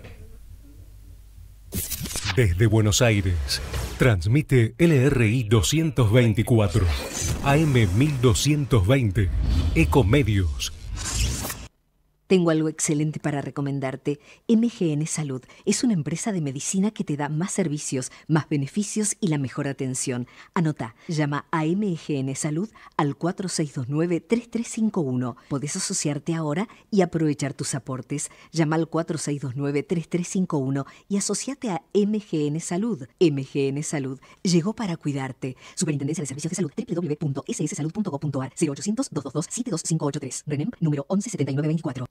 Desde Buenos Aires, transmite LRI 224, AM 1220, Ecomedios. Tengo algo excelente para recomendarte. MGN Salud es una empresa de medicina que te da más servicios, más beneficios y la mejor atención. Anota, llama a MGN Salud al 4629-3351. Podés asociarte ahora y aprovechar tus aportes. Llama al 4629-3351 y asociate a MGN Salud. MGN Salud llegó para cuidarte. Superintendencia de Servicios de Salud, www.sssalud.gov.ar, 0800-222-72583. RENEM, número 117924.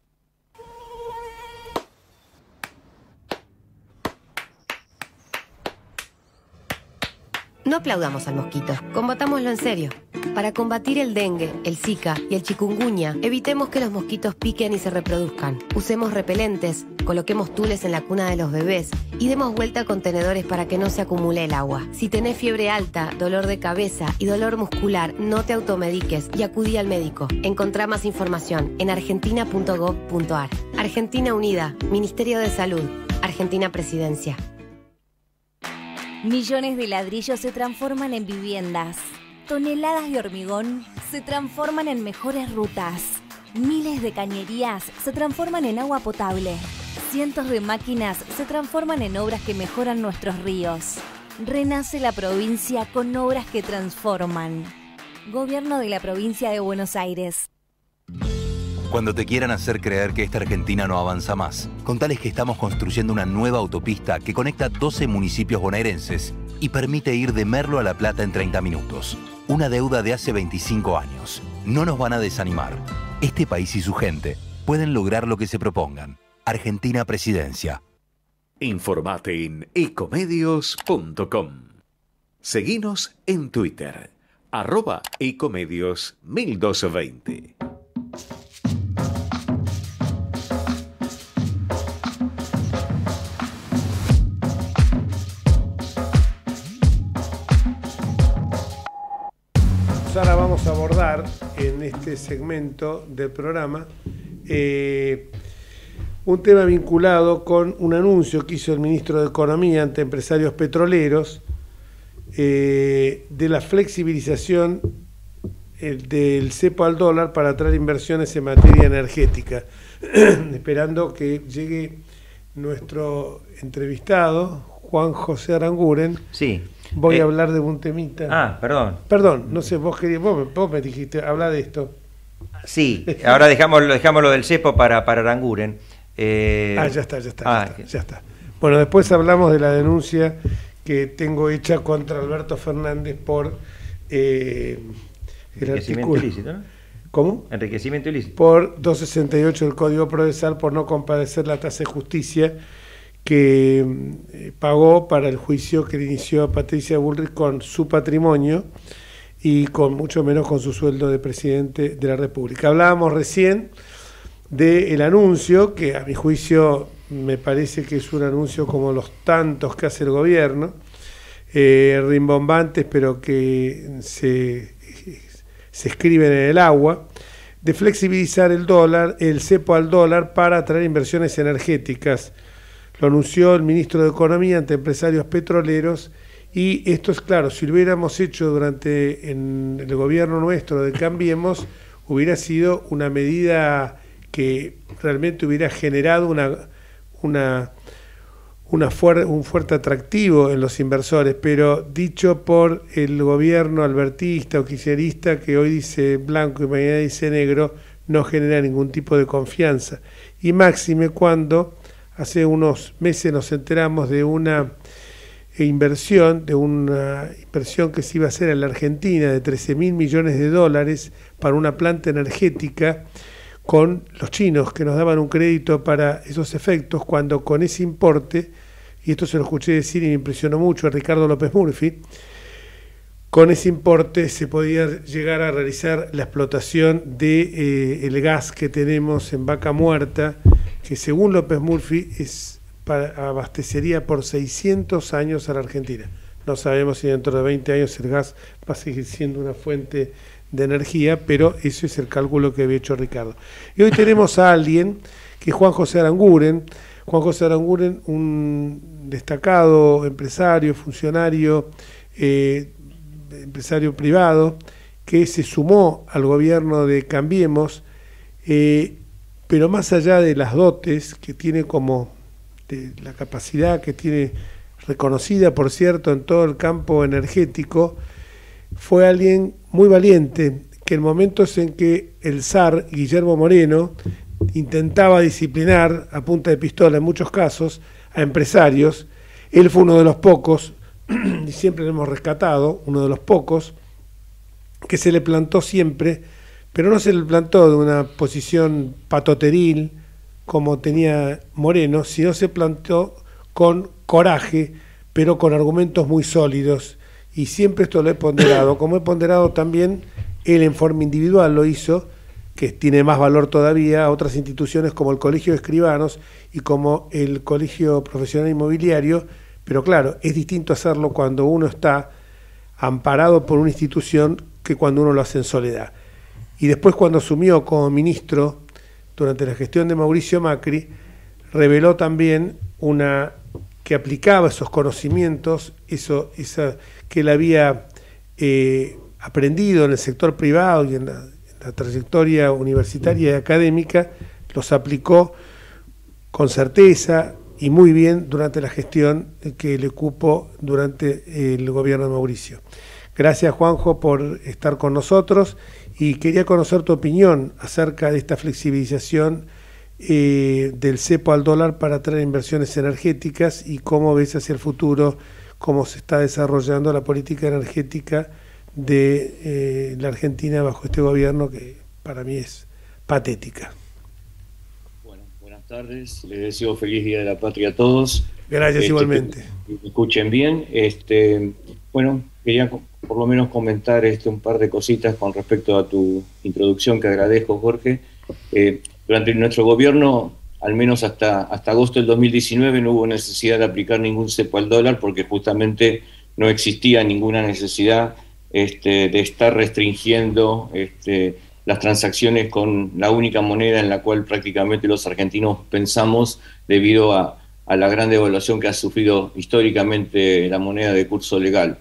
No aplaudamos al mosquito, combatámoslo en serio. Para combatir el dengue, el zika y el chikungunya, evitemos que los mosquitos piquen y se reproduzcan. Usemos repelentes, coloquemos tules en la cuna de los bebés y demos vuelta a contenedores para que no se acumule el agua. Si tenés fiebre alta, dolor de cabeza y dolor muscular, no te automediques y acudí al médico. Encontrá más información en argentina.gov.ar. Argentina Unida, Ministerio de Salud, Argentina Presidencia. Millones de ladrillos se transforman en viviendas. Toneladas de hormigón se transforman en mejores rutas. Miles de cañerías se transforman en agua potable. Cientos de máquinas se transforman en obras que mejoran nuestros ríos. Renace la provincia con obras que transforman. Gobierno de la Provincia de Buenos Aires. Cuando te quieran hacer creer que esta Argentina no avanza más, contales que estamos construyendo una nueva autopista que conecta 12 municipios bonaerenses y permite ir de Merlo a La Plata en 30 minutos. Una deuda de hace 25 años. No nos van a desanimar. Este país y su gente pueden lograr lo que se propongan. Argentina Presidencia. Informate en ecomedios.com. Seguinos en Twitter, @ecomedios1220. Ahora vamos a abordar en este segmento del programa un tema vinculado con un anuncio que hizo el ministro de Economía ante empresarios petroleros de la flexibilización del cepo al dólar para atraer inversiones en materia energética. Esperando que llegue nuestro entrevistado, Juan José Aranguren. Sí. Voy a hablar de un temita. Perdón. Perdón, no sé, vos me dijiste, habla de esto. Sí, ahora dejamos lo del cepo para Aranguren. Ya está. Bueno, después hablamos de la denuncia que tengo hecha contra Alberto Fernández por el enriquecimiento ilícito, ¿no? ¿Cómo? Enriquecimiento ilícito. Por 268 del Código Procesal, por no comparecer la tasa de justicia que pagó para el juicio que le inició a Patricia Bullrich con su patrimonio y con mucho menos con su sueldo de presidente de la República. Hablábamos recién del anuncio, que a mi juicio me parece que es un anuncio como los tantos que hace el gobierno, rimbombantes pero que se escriben en el agua, de flexibilizar el cepo al dólar para atraer inversiones energéticas. Lo anunció el ministro de Economía ante empresarios petroleros y esto es claro, si lo hubiéramos hecho en el gobierno nuestro de Cambiemos, hubiera sido una medida que realmente hubiera generado un fuerte atractivo en los inversores, pero dicho por el gobierno albertista o kirchnerista, que hoy dice blanco y mañana dice negro, no genera ningún tipo de confianza. Y máxime cuando hace unos meses nos enteramos de una inversión que se iba a hacer en la Argentina de 13.000 millones de dólares para una planta energética con los chinos, que nos daban un crédito para esos efectos, cuando con ese importe, y esto se lo escuché decir y me impresionó mucho a Ricardo López Murphy, con ese importe se podía llegar a realizar la explotación de el gas que tenemos en Vaca Muerta que según López Murphy abastecería por 600 años a la Argentina. No sabemos si dentro de 20 años el gas va a seguir siendo una fuente de energía, pero ese es el cálculo que había hecho Ricardo. Y hoy tenemos a alguien que es Juan José Aranguren. Juan José Aranguren, un destacado empresario, funcionario, empresario privado, que se sumó al gobierno de Cambiemos, pero más allá de las dotes que tiene, como de la capacidad que tiene, reconocida por cierto en todo el campo energético, fue alguien muy valiente, que en momentos en que el zar Guillermo Moreno intentaba disciplinar a punta de pistola en muchos casos a empresarios, él fue uno de los pocos, y siempre lo hemos rescatado, uno de los pocos, que se le plantó siempre, pero no se le plantó de una posición patoteril como tenía Moreno, sino se plantó con coraje, pero con argumentos muy sólidos, y siempre esto lo he ponderado, como he ponderado también él en forma individual lo hizo, que tiene más valor todavía a otras instituciones como el Colegio de Escribanos y como el Colegio Profesional Inmobiliario, pero claro, es distinto hacerlo cuando uno está amparado por una institución que cuando uno lo hace en soledad. Y después, cuando asumió como ministro durante la gestión de Mauricio Macri, reveló también que aplicaba esos conocimientos, que él había aprendido en el sector privado y en la trayectoria universitaria y académica, los aplicó con certeza y muy bien durante la gestión que le cupo durante el gobierno de Mauricio. Gracias, Juanjo, por estar con nosotros, y quería conocer tu opinión acerca de esta flexibilización del cepo al dólar para atraer inversiones energéticas y cómo ves hacia el futuro, cómo se está desarrollando la política energética de la Argentina bajo este gobierno, que para mí es patética. Bueno, buenas tardes, les deseo feliz Día de la Patria a todos. Gracias, igualmente. Que me escuchen bien. Bueno, quería por lo menos comentar un par de cositas con respecto a tu introducción, que agradezco, Jorge. Durante nuestro gobierno, al menos hasta agosto del 2019, no hubo necesidad de aplicar ningún cepo al dólar, porque justamente no existía ninguna necesidad de estar restringiendo las transacciones con la única moneda en la cual prácticamente los argentinos pensamos, debido a la gran devaluación que ha sufrido históricamente la moneda de curso legal.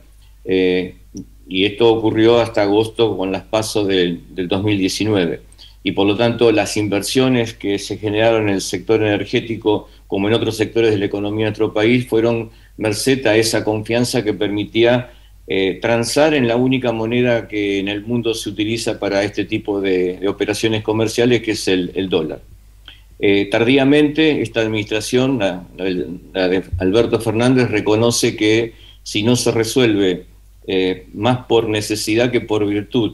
Y esto ocurrió hasta agosto con las PASO del 2019. Y por lo tanto las inversiones que se generaron en el sector energético, como en otros sectores de la economía de nuestro país, fueron merced a esa confianza que permitía transar en la única moneda que en el mundo se utiliza para este tipo de operaciones comerciales, que es el dólar. Tardíamente, esta administración, la de Alberto Fernández, reconoce que si no se resuelve más por necesidad que por virtud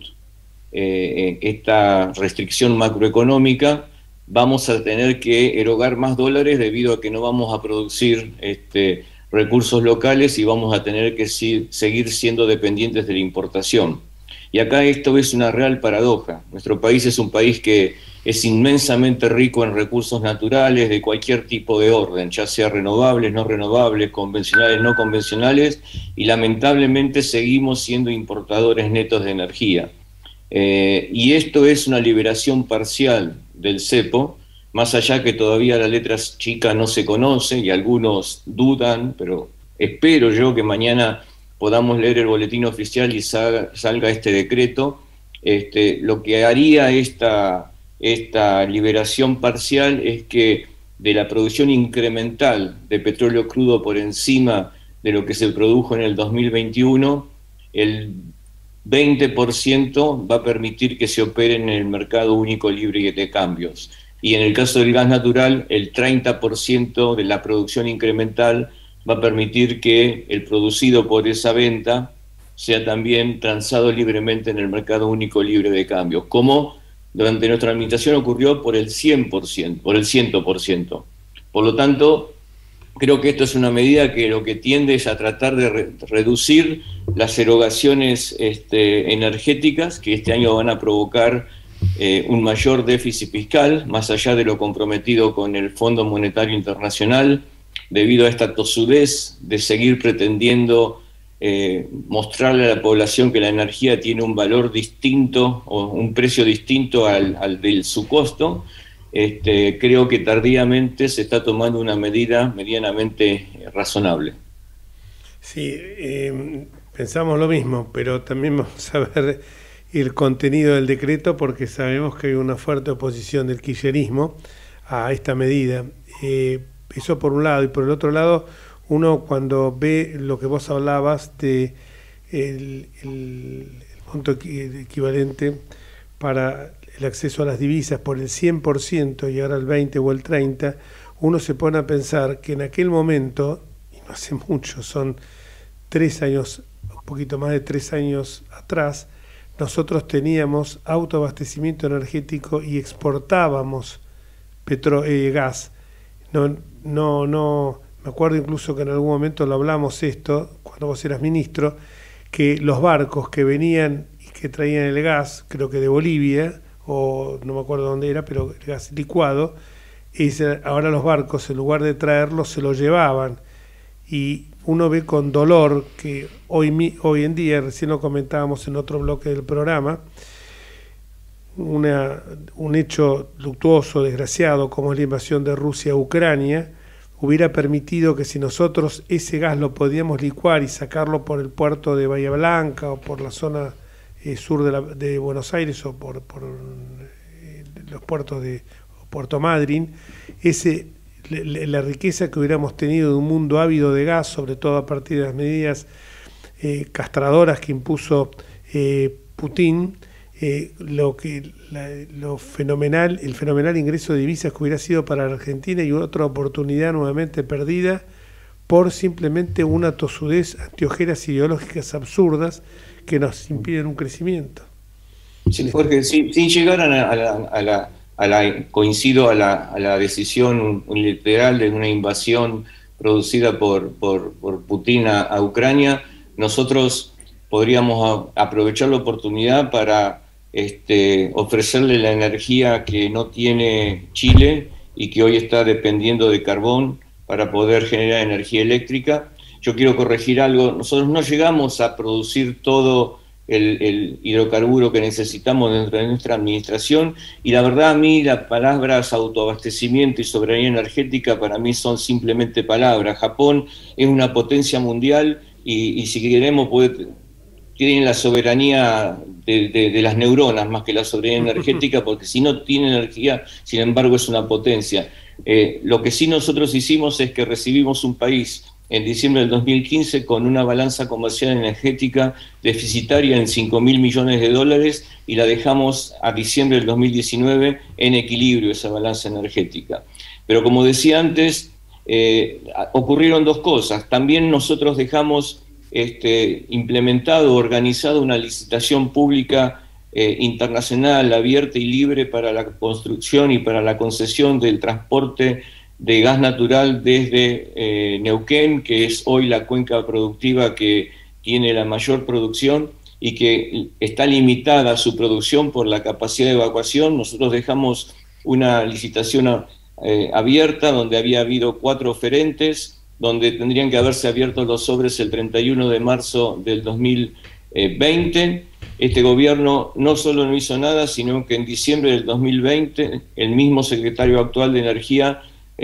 esta restricción macroeconómica, vamos a tener que erogar más dólares debido a que no vamos a producir recursos locales y vamos a tener que seguir siendo dependientes de la importación. Y acá esto es una real paradoja. Nuestro país es un país que es inmensamente rico en recursos naturales de cualquier tipo de orden, ya sea renovables, no renovables, convencionales, no convencionales, y lamentablemente seguimos siendo importadores netos de energía. Y esto es una liberación parcial del cepo, más allá que todavía la letra chica no se conoce y algunos dudan, pero espero yo que mañana podamos leer el boletín oficial y salga este decreto. Lo que haría esta liberación parcial es que de la producción incremental de petróleo crudo por encima de lo que se produjo en el 2021, el 20% va a permitir que se opere en el mercado único libre de cambios. Y en el caso del gas natural, el 30% de la producción incremental va a permitir que el producido por esa venta sea también transado libremente en el mercado único libre de cambios, como durante nuestra administración ocurrió por el 100%, por el 100%. Por lo tanto, creo que esto es una medida que lo que tiende es a tratar de reducir las erogaciones energéticas que este año van a provocar un mayor déficit fiscal, más allá de lo comprometido con el Fondo Monetario Internacional, debido a esta tosudez de seguir pretendiendo mostrarle a la población que la energía tiene un valor distinto o un precio distinto al de su costo. Creo que tardíamente se está tomando una medida medianamente razonable. Sí, pensamos lo mismo, pero también vamos a ver el contenido del decreto porque sabemos que hay una fuerte oposición del kirchnerismo a esta medida. Eso por un lado, y por el otro lado, uno cuando ve lo que vos hablabas de el monto equivalente para el acceso a las divisas por el 100% y ahora el 20 o el 30, uno se pone a pensar que en aquel momento, y no hace mucho, son 3 años, un poquito más de 3 años atrás, nosotros teníamos autoabastecimiento energético y exportábamos gas. No, me acuerdo incluso que en algún momento lo hablamos esto, cuando vos eras ministro, que los barcos que venían y que traían el gas, creo que de Bolivia, o no me acuerdo dónde era, pero el gas licuado, ahora los barcos en lugar de traerlo se lo llevaban, y uno ve con dolor que hoy en día, recién lo comentábamos en otro bloque del programa, un hecho luctuoso, desgraciado, como es la invasión de Rusia a Ucrania, hubiera permitido que si nosotros ese gas lo podíamos licuar y sacarlo por el puerto de Bahía Blanca o por la zona sur de Buenos Aires o por los puertos de Puerto Madryn, la riqueza que hubiéramos tenido de un mundo ávido de gas, sobre todo a partir de las medidas castradoras que impuso Putin, el fenomenal ingreso de divisas que hubiera sido para la Argentina y otra oportunidad nuevamente perdida por simplemente una tosudez ante ojeras ideológicas absurdas que nos impiden un crecimiento. Sí, Jorge, sin llegar coincido a la decisión unilateral de una invasión producida por Putin a Ucrania, nosotros podríamos aprovechar la oportunidad para ofrecerle la energía que no tiene Chile y que hoy está dependiendo de carbón para poder generar energía eléctrica. Yo quiero corregir algo, nosotros no llegamos a producir todo el hidrocarburo que necesitamos dentro de nuestra administración, y la verdad a mí las palabras autoabastecimiento y soberanía energética para mí son simplemente palabras. Japón es una potencia mundial y si queremos tienen la soberanía de las neuronas más que la soberanía energética, porque si no tiene energía, sin embargo es una potencia. Lo que sí nosotros hicimos es que recibimos un país en diciembre del 2015 con una balanza comercial energética deficitaria en $5.000 millones y la dejamos a diciembre del 2019 en equilibrio esa balanza energética. Pero como decía antes, ocurrieron dos cosas. También nosotros dejamos implementado, organizado una licitación pública internacional abierta y libre para la construcción y para la concesión del transporte de gas natural desde Neuquén, que es hoy la cuenca productiva que tiene la mayor producción y que está limitada su producción por la capacidad de evacuación. Nosotros dejamos una licitación abierta donde había habido 4 oferentes, donde tendrían que haberse abierto los sobres el 31 de marzo del 2020. Este gobierno no solo no hizo nada, sino que en diciembre del 2020 el mismo secretario actual de Energía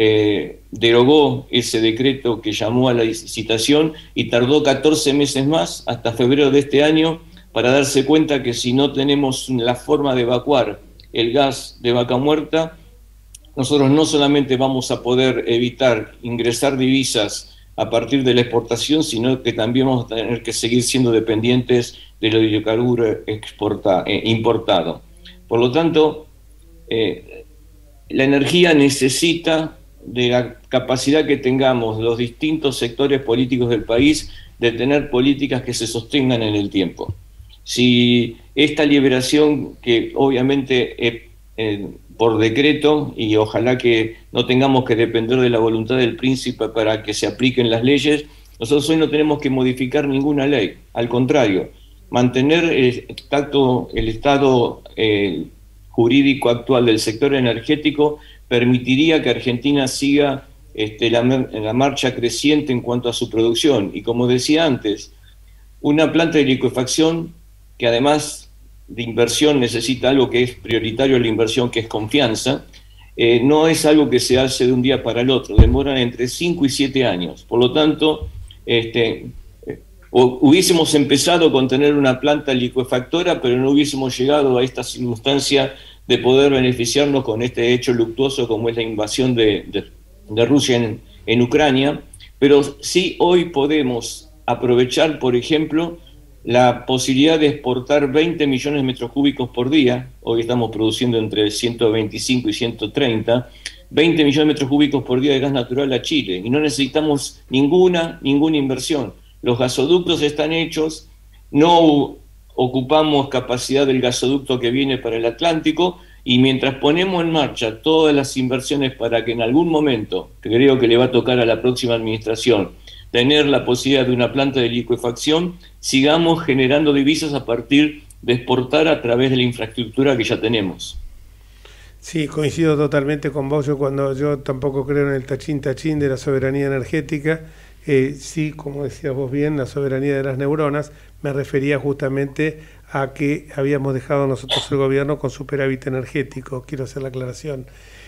derogó ese decreto que llamó a la licitación y tardó 14 meses más, hasta febrero de este año, para darse cuenta que si no tenemos la forma de evacuar el gas de Vaca Muerta, nosotros no solamente vamos a poder evitar ingresar divisas a partir de la exportación, sino que también vamos a tener que seguir siendo dependientes de los hidrocarburos importados. Por lo tanto, la energía necesita de la capacidad que tengamos los distintos sectores políticos del país de tener políticas que se sostengan en el tiempo. Si esta liberación, que obviamente por decreto, y ojalá que no tengamos que depender de la voluntad del príncipe para que se apliquen las leyes, nosotros hoy no tenemos que modificar ninguna ley, al contrario, mantener el estado jurídico actual del sector energético permitiría que Argentina siga la marcha creciente en cuanto a su producción. Y como decía antes, una planta de licuefacción que además de inversión necesita algo que es prioritario a la inversión, que es confianza, no es algo que se hace de un día para el otro, demoran entre 5 y 7 años. Por lo tanto, hubiésemos empezado con tener una planta licuefactora, pero no hubiésemos llegado a esta circunstancia de poder beneficiarnos con este hecho luctuoso como es la invasión de Rusia en Ucrania. Pero sí hoy podemos aprovechar, por ejemplo, la posibilidad de exportar 20 millones de metros cúbicos por día. Hoy estamos produciendo entre 125 y 130, 20 millones de metros cúbicos por día de gas natural a Chile, y no necesitamos ninguna inversión. Los gasoductos están hechos, no ocupamos capacidad del gasoducto que viene para el Atlántico, y mientras ponemos en marcha todas las inversiones para que en algún momento, que creo que le va a tocar a la próxima administración, tener la posibilidad de una planta de licuefacción, sigamos generando divisas a partir de exportar a través de la infraestructura que ya tenemos. Sí, coincido totalmente con vos. Yo tampoco creo en el tachín de la soberanía energética. Sí, como decías vos bien, la soberanía de las neuronas. Me refería justamente a que habíamos dejado nosotros el gobierno con superávit energético. Quiero hacer la aclaración.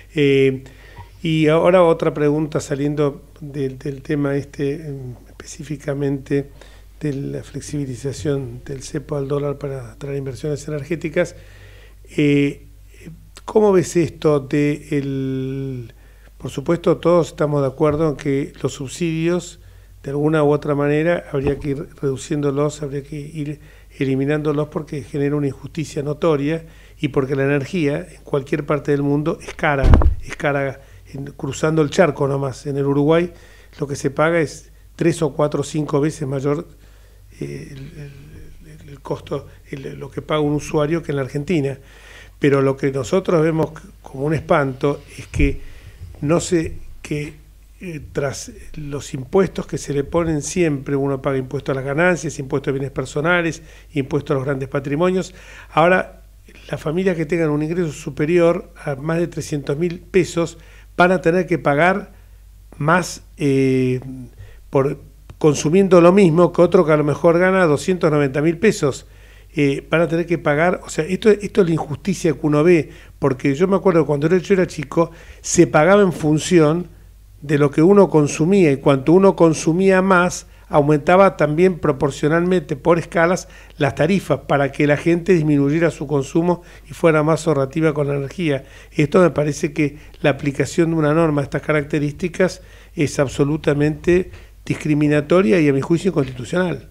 Y ahora otra pregunta, saliendo del tema específicamente de la flexibilización del cepo al dólar para atraer inversiones energéticas. ¿Cómo ves esto por supuesto, todos estamos de acuerdo en que los subsidios, de alguna u otra manera, habría que ir reduciéndolos, habría que ir eliminándolos porque genera una injusticia notoria y porque la energía en cualquier parte del mundo es cara, cruzando el charco nomás. En el Uruguay lo que se paga es 3 o 4 o 5 veces mayor el costo, lo que paga un usuario que en la Argentina. Pero lo que nosotros vemos como un espanto es que tras los impuestos que se le ponen siempre, uno paga impuestos a las ganancias, impuestos a bienes personales, impuestos a los grandes patrimonios. Ahora, las familias que tengan un ingreso superior a más de 300.000 pesos van a tener que pagar más por consumiendo lo mismo que otro que a lo mejor gana 290.000 pesos. Van a tener que pagar, o sea, esto es la injusticia que uno ve, porque yo me acuerdo cuando yo era chico, se pagaba en función de lo que uno consumía, y cuanto uno consumía más, aumentaba también proporcionalmente por escalas las tarifas para que la gente disminuyera su consumo y fuera más ahorrativa con la energía. Esto me parece que la aplicación de una norma de estas características es absolutamente discriminatoria y a mi juicio inconstitucional.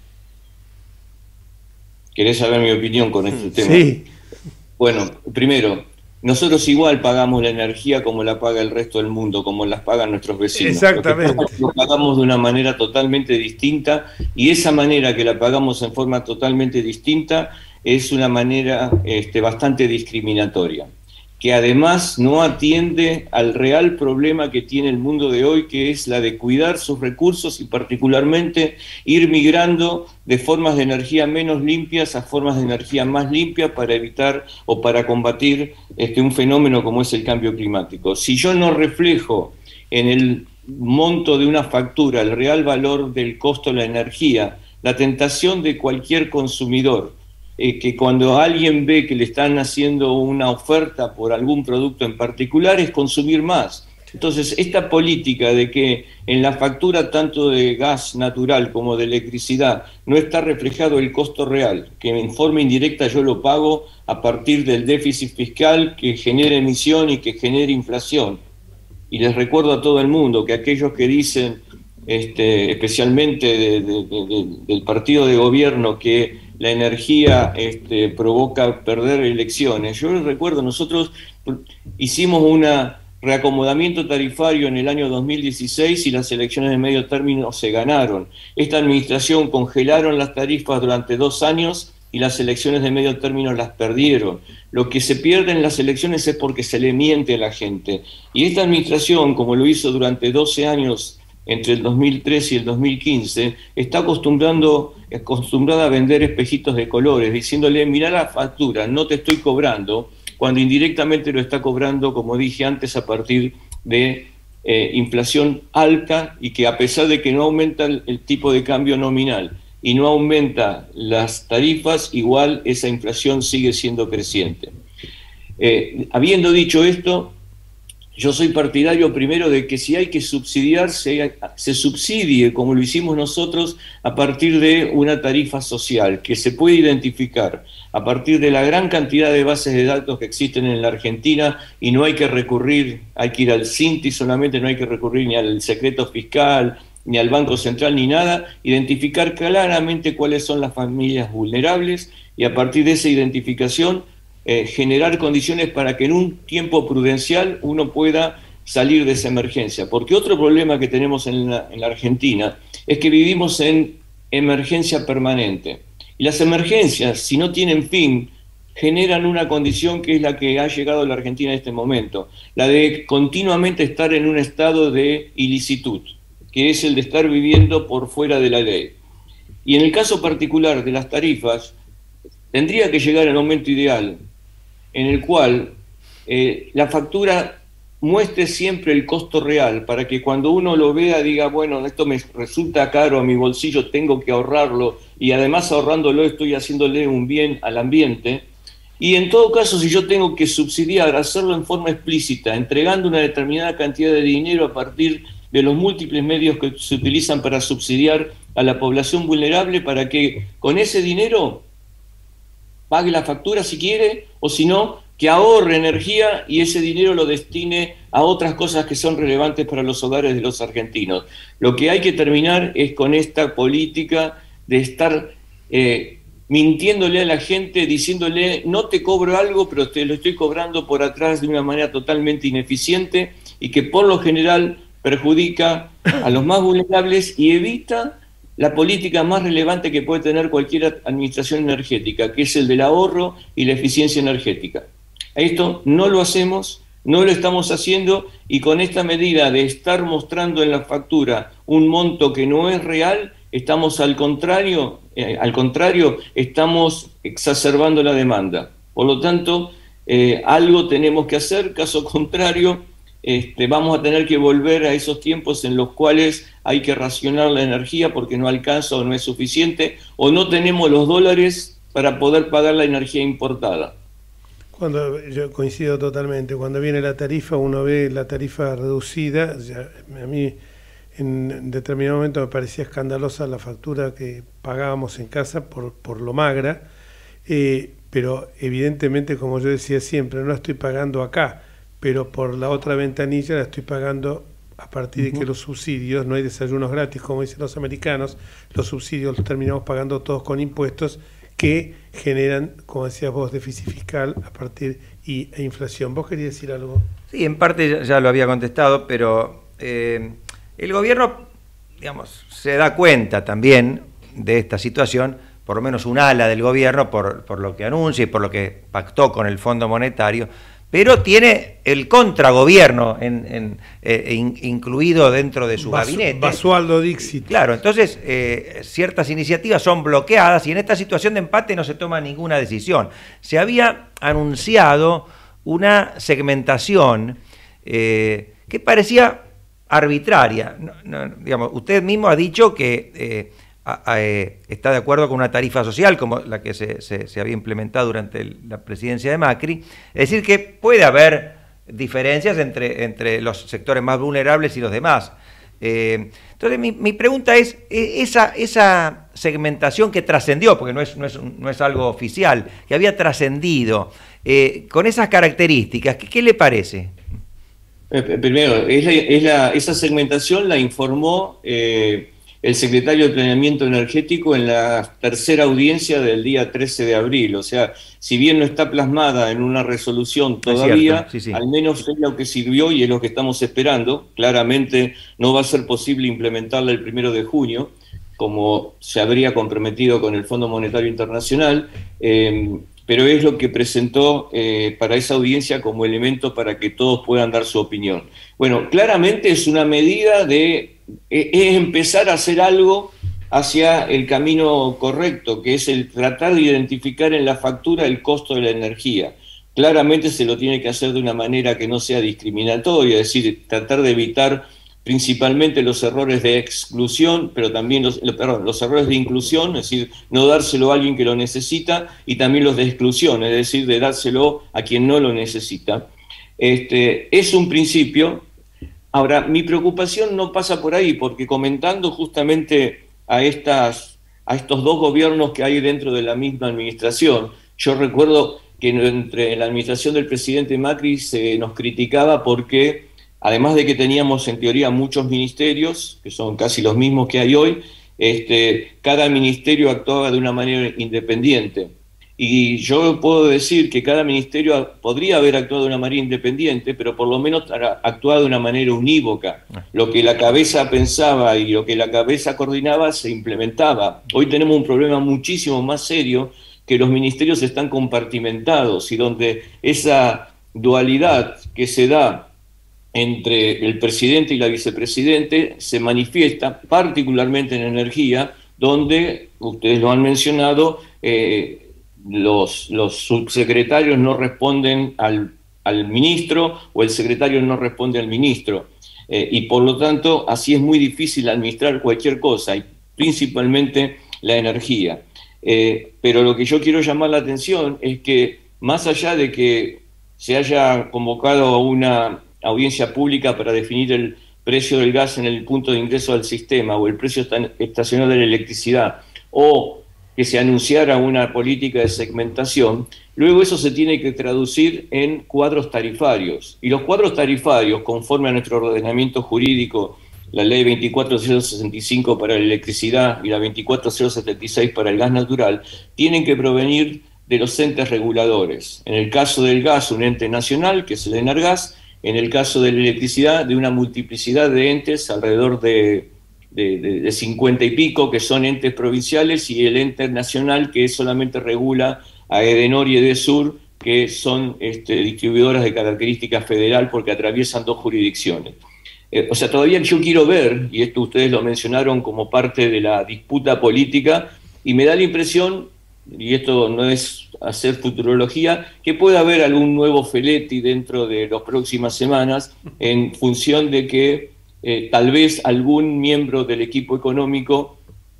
¿Querés saber mi opinión con este tema? Sí. Bueno, primero, nosotros igual pagamos la energía como la paga el resto del mundo, como las pagan nuestros vecinos. Exactamente. Lo pagamos de una manera totalmente distinta, y esa manera que la pagamos en forma totalmente distinta es una manera bastante discriminatoria, que además no atiende al real problema que tiene el mundo de hoy, que es la de cuidar sus recursos y particularmente ir migrando de formas de energía menos limpias a formas de energía más limpias para evitar o para combatir un fenómeno como es el cambio climático. Si yo no reflejo en el monto de una factura el real valor del costo de la energía, la tentación de cualquier consumidor, que cuando alguien ve que le están haciendo una oferta por algún producto en particular, es consumir más. Entonces, esta política de que en la factura tanto de gas natural como de electricidad no está reflejado el costo real, que en forma indirecta yo lo pago a partir del déficit fiscal que genera emisión y que genera inflación. Y les recuerdo a todo el mundo que aquellos que dicen, especialmente del partido de gobierno, que la energía provoca perder elecciones. Yo les recuerdo, nosotros hicimos un reacomodamiento tarifario en el año 2016 y las elecciones de medio término se ganaron. Esta administración congelaron las tarifas durante 2 años y las elecciones de medio término las perdieron. Lo que se pierde en las elecciones es porque se le miente a la gente. Y esta administración, como lo hizo durante 12 años, entre el 2013 y el 2015, está acostumbrada a vender espejitos de colores, diciéndole, mirá la factura, no te estoy cobrando, cuando indirectamente lo está cobrando, como dije antes, a partir de inflación alta, y que a pesar de que no aumenta el tipo de cambio nominal y no aumenta las tarifas, igual esa inflación sigue siendo creciente. Habiendo dicho esto, yo soy partidario primero de que si hay que subsidiar, se subsidie como lo hicimos nosotros a partir de una tarifa social que se puede identificar a partir de la gran cantidad de bases de datos que existen en la Argentina, y no hay que recurrir, hay que ir al CINTI solamente, no hay que recurrir ni al secreto fiscal, ni al Banco Central, ni nada, identificar claramente cuáles son las familias vulnerables y a partir de esa identificación generar condiciones para que en un tiempo prudencial uno pueda salir de esa emergencia. Porque otro problema que tenemos en la Argentina es que vivimos en emergencia permanente. Y las emergencias, si no tienen fin, generan una condición que es la que ha llegado a la Argentina en este momento, la de continuamente estar en un estado de ilicitud, que es el de estar viviendo por fuera de la ley. Y en el caso particular de las tarifas, tendría que llegar el momento ideal en el cual la factura muestre siempre el costo real, para que cuando uno lo vea diga, bueno, esto me resulta caro a mi bolsillo, tengo que ahorrarlo, y además ahorrándolo estoy haciéndole un bien al ambiente. Y en todo caso, si yo tengo que subsidiar, hacerlo en forma explícita, entregando una determinada cantidad de dinero a partir de los múltiples medios que se utilizan para subsidiar a la población vulnerable, para que con ese dinero pague la factura si quiere, o si no, que ahorre energía y ese dinero lo destine a otras cosas que son relevantes para los hogares de los argentinos. Lo que hay que terminar es con esta política de estar mintiéndole a la gente, diciéndole, no te cobro algo, pero te lo estoy cobrando por atrás de una manera totalmente ineficiente, y que por lo general perjudica a los más vulnerables y evita la política más relevante que puede tener cualquier administración energética, que es el del ahorro y la eficiencia energética. Esto no lo hacemos, no lo estamos haciendo, y con esta medida de estar mostrando en la factura un monto que no es real, estamos al contrario, estamos exacerbando la demanda. Por lo tanto, algo tenemos que hacer, caso contrario, vamos a tener que volver a esos tiempos en los cuales hay que racionar la energía porque no alcanza o no es suficiente, o no tenemos los dólares para poder pagar la energía importada. Yo coincido totalmente, cuando viene la tarifa, uno ve la tarifa reducida, a mí en determinado momento me parecía escandalosa la factura que pagábamos en casa por lo magra, pero evidentemente, como yo decía siempre, no la estoy pagando acá, pero por la otra ventanilla la estoy pagando a partir de que los subsidios, no hay desayunos gratis como dicen los americanos, los subsidios los terminamos pagando todos con impuestos que generan, como decías vos, déficit fiscal a partir e inflación. ¿Vos querías decir algo? Sí, en parte ya lo había contestado, pero el gobierno, digamos, se da cuenta también de esta situación, por lo menos un ala del gobierno, por lo que anuncia y por lo que pactó con el Fondo Monetario, pero tiene el contragobierno incluido dentro de su gabinete. Basualdo Dixit. Claro, entonces ciertas iniciativas son bloqueadas y en esta situación de empate no se toma ninguna decisión. Se había anunciado una segmentación que parecía arbitraria. Digamos, usted mismo ha dicho que está de acuerdo con una tarifa social como la que se había implementado durante la presidencia de Macri, es decir, que puede haber diferencias entre los sectores más vulnerables y los demás. Entonces mi pregunta es, esa segmentación que trascendió, porque no es algo oficial, que había trascendido, con esas características, ¿qué le parece? Primero, esa segmentación la informó el secretario de Planeamiento Energético en la tercera audiencia del día 13 de abril. O sea, si bien no está plasmada en una resolución todavía, sí. Al menos es lo que sirvió y es lo que estamos esperando. Claramente no va a ser posible implementarla el 1 de junio, como se habría comprometido con el Fondo Monetario Internacional, pero es lo que presentó para esa audiencia como elemento para que todos puedan dar su opinión. Bueno, claramente es una medida es empezar a hacer algo hacia el camino correcto, que es el tratar de identificar en la factura el costo de la energía. claramente se lo tiene que hacer de una manera que no sea discriminatoria, es decir, tratar de evitar principalmente los errores de exclusión, pero también los errores de inclusión, es decir, no dárselo a alguien que lo necesita, y también los de exclusión, es decir, de dárselo a quien no lo necesita. Es un principio. Ahora, mi preocupación no pasa por ahí, porque comentando justamente a estos dos gobiernos que hay dentro de la misma administración, yo recuerdo que entre la administración del presidente Macri se nos criticaba porque, además de que teníamos en teoría muchos ministerios, que son casi los mismos que hay hoy, cada ministerio actuaba de una manera independiente. Y yo puedo decir que cada ministerio podría haber actuado de una manera independiente, pero por lo menos actuado de una manera unívoca. Lo que la cabeza pensaba y lo que la cabeza coordinaba se implementaba. Hoy tenemos un problema muchísimo más serio, que los ministerios están compartimentados y donde esa dualidad que se da entre el presidente y la vicepresidente se manifiesta particularmente en energía, donde, ustedes lo han mencionado, los subsecretarios no responden al ministro o el secretario no responde al ministro. Y por lo tanto, así es muy difícil administrar cualquier cosa, y principalmente la energía. Pero lo que yo quiero llamar la atención es que, más allá de que se haya convocado a una audiencia pública para definir el precio del gas en el punto de ingreso al sistema, o el precio estacional de la electricidad, o que se anunciara una política de segmentación, luego eso se tiene que traducir en cuadros tarifarios. Y los cuadros tarifarios, conforme a nuestro ordenamiento jurídico, la ley 24065 para la electricidad y la 24076 para el gas natural, tienen que provenir de los entes reguladores. En el caso del gas, un ente nacional, que es el ENARGAS; en el caso de la electricidad, de una multiplicidad de entes, alrededor de 50 y pico, que son entes provinciales, y el ente nacional, que solamente regula a Edenor y Edesur, que son distribuidoras de característica federal porque atraviesan dos jurisdicciones. O sea, todavía yo quiero ver, y esto ustedes lo mencionaron como parte de la disputa política, y me da la impresión, y esto no es hacer futurología, que puede haber algún nuevo Feletti dentro de las próximas semanas, en función de que tal vez algún miembro del equipo económico,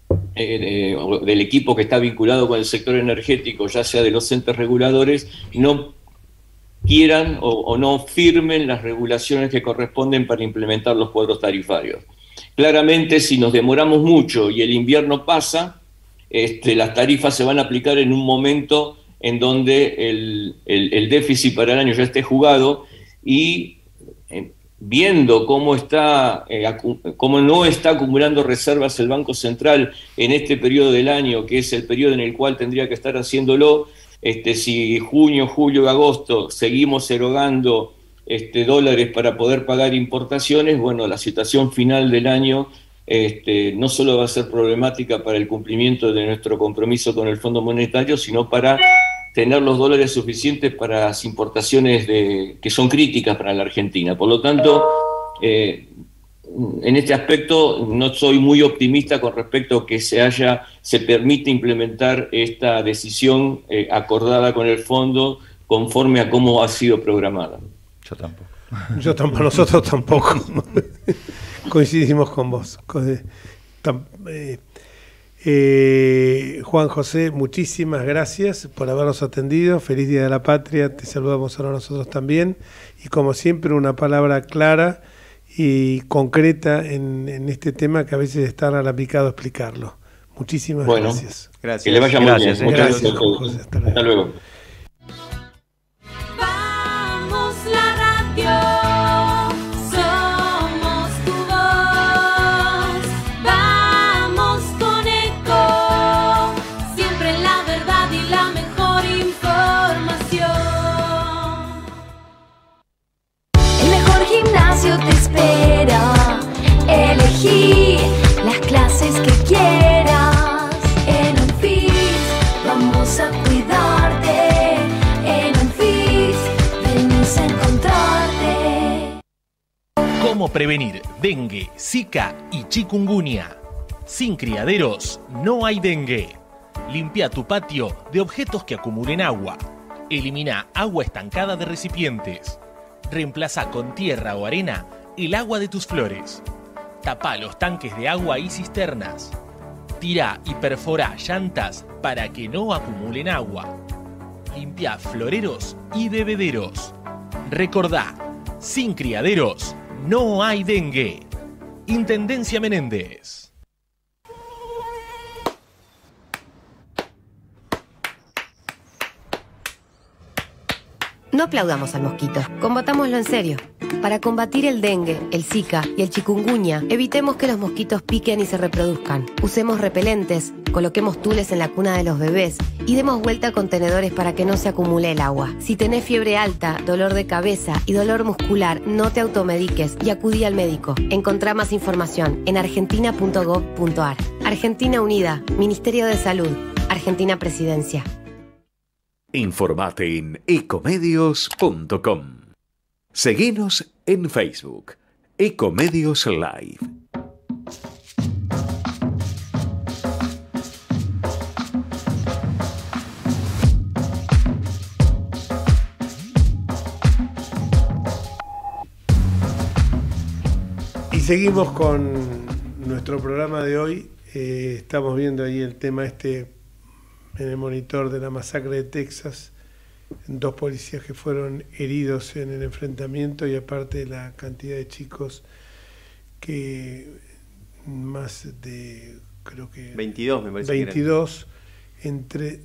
del equipo que está vinculado con el sector energético, ya sea de los entes reguladores, no quieran o no firmen las regulaciones que corresponden para implementar los cuadros tarifarios. Claramente, si nos demoramos mucho y el invierno pasa, las tarifas se van a aplicar en un momento en donde el déficit para el año ya esté jugado, y viendo cómo no está acumulando reservas el Banco Central en este periodo del año, que es el periodo en el cual tendría que estar haciéndolo, si junio, julio y agosto seguimos erogando dólares para poder pagar importaciones, bueno, la situación final del año no solo va a ser problemática para el cumplimiento de nuestro compromiso con el Fondo Monetario, sino para tener los dólares suficientes para las importaciones que son críticas para la Argentina. Por lo tanto, en este aspecto no soy muy optimista con respecto a que se permite implementar esta decisión acordada con el Fondo conforme a cómo ha sido programada. Yo tampoco. Yo tampoco, nosotros tampoco. Coincidimos con vos. Juan José, muchísimas gracias por habernos atendido. Feliz Día de la Patria, te saludamos ahora nosotros también. Y como siempre, una palabra clara y concreta en este tema que a veces es tan alambicado explicarlo. Muchísimas gracias. Gracias. Que le vaya muy bien. Muchas gracias. José, hasta luego. Vamos la radio, somos tu voz. Vamos con Eco, siempre la verdad y la mejor información. El mejor gimnasio te espera. Elegí las clases que quieras. En Unfit vamos a cuidarte. En Unfit venimos a encontrarte. ¿Cómo prevenir dengue, zika y chikungunya? Sin criaderos no hay dengue. Limpia tu patio de objetos que acumulen agua. Elimina agua estancada de recipientes. Reemplaza con tierra o arena el agua de tus flores. Tapa los tanques de agua y cisternas. Tira y perfora llantas para que no acumulen agua. Limpia floreros y bebederos. Recordá, sin criaderos no hay dengue. Intendencia Menéndez. No aplaudamos al mosquito, combatámoslo en serio. Para combatir el dengue, el zika y el chikungunya, evitemos que los mosquitos piquen y se reproduzcan. Usemos repelentes, coloquemos tules en la cuna de los bebés y demos vuelta a contenedores para que no se acumule el agua. Si tenés fiebre alta, dolor de cabeza y dolor muscular, no te automediques y acudí al médico. Encontrá más información en argentina.gov.ar. Argentina Unida, Ministerio de Salud, Argentina Presidencia. Informate en ecomedios.com. Seguinos en Facebook, Ecomedios Live. Y seguimos con nuestro programa de hoy. Estamos viendo ahí el tema en el monitor de la masacre de Texas. 2 policías que fueron heridos en el enfrentamiento y aparte la cantidad de chicos que más de, creo que 22 me parece 22 entre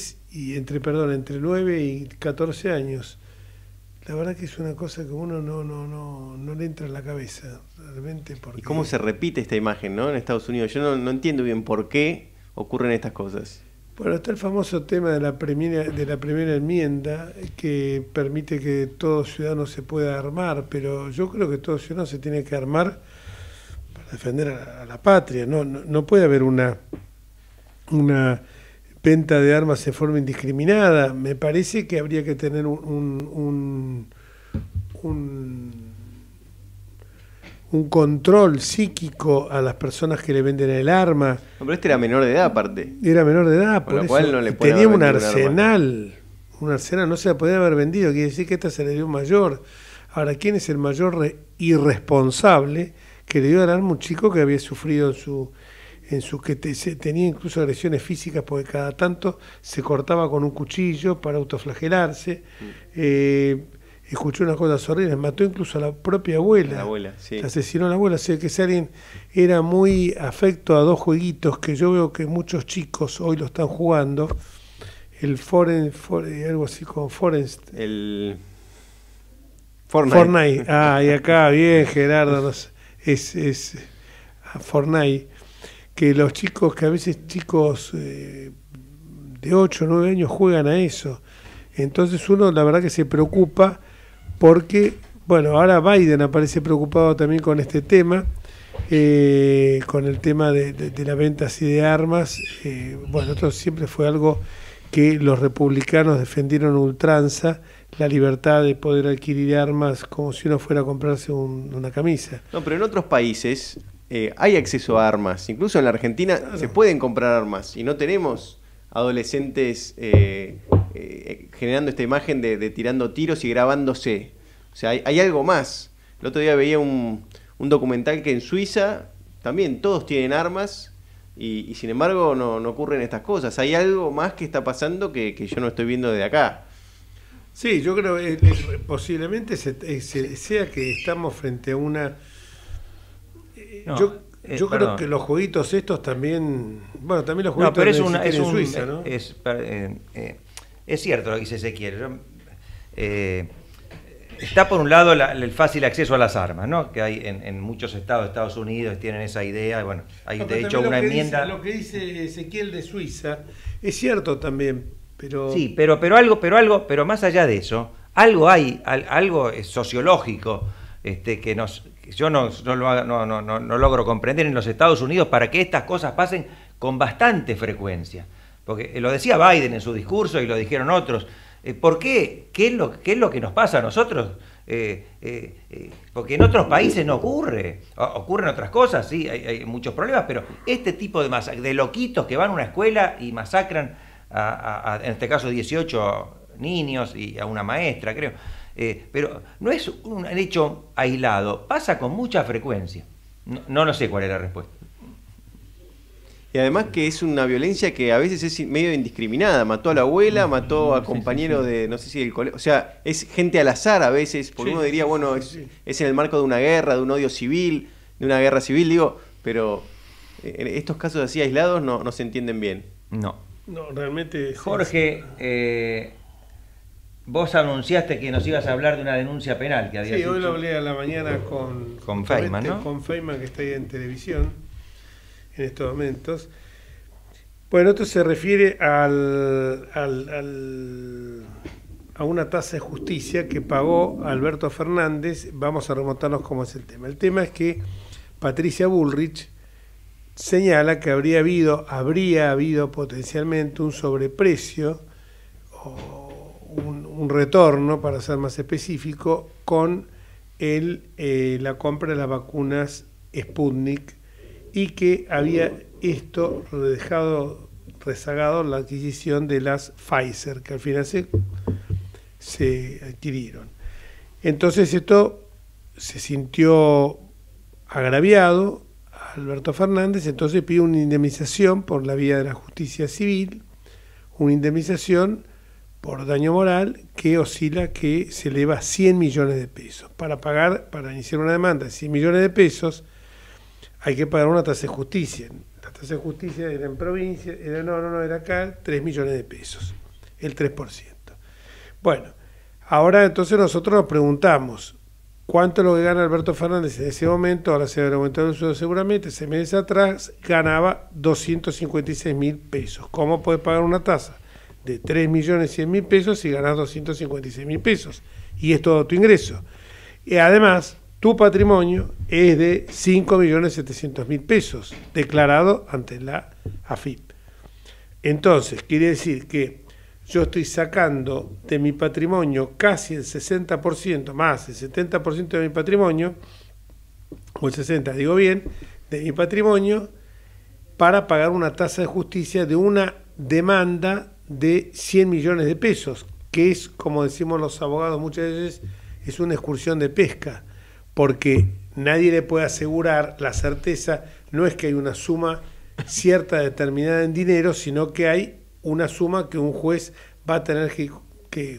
9 y 14 años. La verdad que es una cosa que uno no le entra en la cabeza realmente. Porque... ¿Y cómo se repite esta imagen, ¿no? En Estados Unidos? Yo no entiendo bien por qué ocurren estas cosas. Bueno, está el famoso tema de la primera enmienda que permite que todo ciudadano se pueda armar, pero yo creo que todo ciudadano se tiene que armar para defender a la patria. No puede haber una venta de armas de forma indiscriminada. Me parece que habría que tener un control psíquico a las personas que le venden el arma. No, pero este era menor de edad aparte. Era menor de edad, por lo eso. Cual no le puede tenía un arsenal. Un arsenal no se la podía haber vendido, quiere decir que esta se le dio un mayor. Ahora, ¿quién es el mayor irresponsable que le dio el arma a un chico que había sufrido tenía incluso agresiones físicas porque cada tanto se cortaba con un cuchillo para autoflagelarse? Escuchó unas cosas horribles, mató incluso a la propia abuela. La abuela, sí. Asesinó a la abuela. O sea, que si alguien era muy afecto a 2 jueguitos que yo veo que muchos chicos hoy lo están jugando. El algo así como Forest. El Fortnite. Ah, y acá, bien, Gerardo. No sé, es Fortnite. Que los chicos, que a veces chicos de 8 o 9 años juegan a eso. Entonces uno la verdad que se preocupa porque, bueno, ahora Biden aparece preocupado también con este tema, con el tema de la venta así de armas. Bueno, esto siempre fue algo que los republicanos defendieron a ultranza, la libertad de poder adquirir armas como si uno fuera a comprarse una camisa. No, pero en otros países hay acceso a armas, incluso en la Argentina se pueden comprar armas y no tenemos adolescentes generando esta imagen de tirando tiros y grabándose. O sea, hay algo más. El otro día veía un documental que en Suiza también todos tienen armas y sin embargo no ocurren estas cosas. Hay algo más que está pasando que yo no estoy viendo desde acá. Sí, yo creo que posiblemente sea que estamos frente a una... Yo creo que los jueguitos estos también... Bueno, también los jueguitos en Suiza, ¿no? Es cierto lo que dice Ezequiel. Está por un lado el fácil acceso a las armas, ¿no? Que hay en muchos estados de Estados Unidos tienen esa idea. Bueno, hay de hecho una enmienda... Lo que dice Ezequiel de Suiza es cierto también, pero... Sí, pero más allá de eso, algo hay, algo sociológico que yo no logro comprender en los Estados Unidos para que estas cosas pasen con bastante frecuencia. Porque lo decía Biden en su discurso y lo dijeron otros. ¿Por qué? ¿Qué es lo que nos pasa a nosotros? Porque en otros países no ocurre. Ocurren otras cosas, sí, hay muchos problemas, pero este tipo de loquitos que van a una escuela y masacran en este caso 18 niños y a una maestra, creo. Pero no es un hecho aislado, pasa con mucha frecuencia. No sé cuál es la respuesta. Y además que es una violencia que a veces es medio indiscriminada. Mató a la abuela, mató a compañeros de, no sé si del colegio. O sea, es gente al azar a veces, porque uno diría, bueno, es en el marco de una guerra, de un odio civil, de una guerra civil, digo, pero en estos casos así aislados no se entienden bien. No, realmente... Jorge, vos anunciaste que nos ibas a hablar de una denuncia penal que había hecho. Sí, hoy lo hablé a la mañana con Feynman, ¿no? Con Feynman, que está ahí en televisión en estos momentos. Bueno, esto se refiere a una tasa de justicia que pagó Alberto Fernández. Vamos a remontarnos cómo es el tema. El tema es que Patricia Bullrich señala que habría habido potencialmente un sobreprecio o un retorno, para ser más específico, con la compra de las vacunas Sputnik, y que había esto dejado rezagado la adquisición de las Pfizer, que al final se adquirieron. Entonces esto se sintió agraviado Alberto Fernández, entonces pidió una indemnización por la vía de la justicia civil, una indemnización por daño moral que oscila, que se eleva a 100 millones de pesos. Para iniciar una demanda de 100 millones de pesos, hay que pagar una tasa de justicia. La tasa de justicia era en provincia, era acá, 3 millones de pesos, el 3%. Bueno, ahora entonces nosotros nos preguntamos, ¿cuánto es lo que gana Alberto Fernández en ese momento? Ahora se habrá aumentado el sueldo seguramente. 6 meses atrás ganaba 256.000 pesos. ¿Cómo puedes pagar una tasa de 3.100.000 pesos si ganas 256.000 pesos? Y es todo tu ingreso. Y además, tu patrimonio es de 5.700.000 pesos, declarado ante la AFIP. Entonces, quiere decir que yo estoy sacando de mi patrimonio casi el 60%, más el 70% de mi patrimonio, o el 60%, digo bien, de mi patrimonio, para pagar una tasa de justicia de una demanda de 100 millones de pesos, que es, como decimos los abogados muchas veces, es una excursión de pesca, porque nadie le puede asegurar la certeza, no es que hay una suma cierta determinada en dinero, sino que hay una suma que un juez va a tener que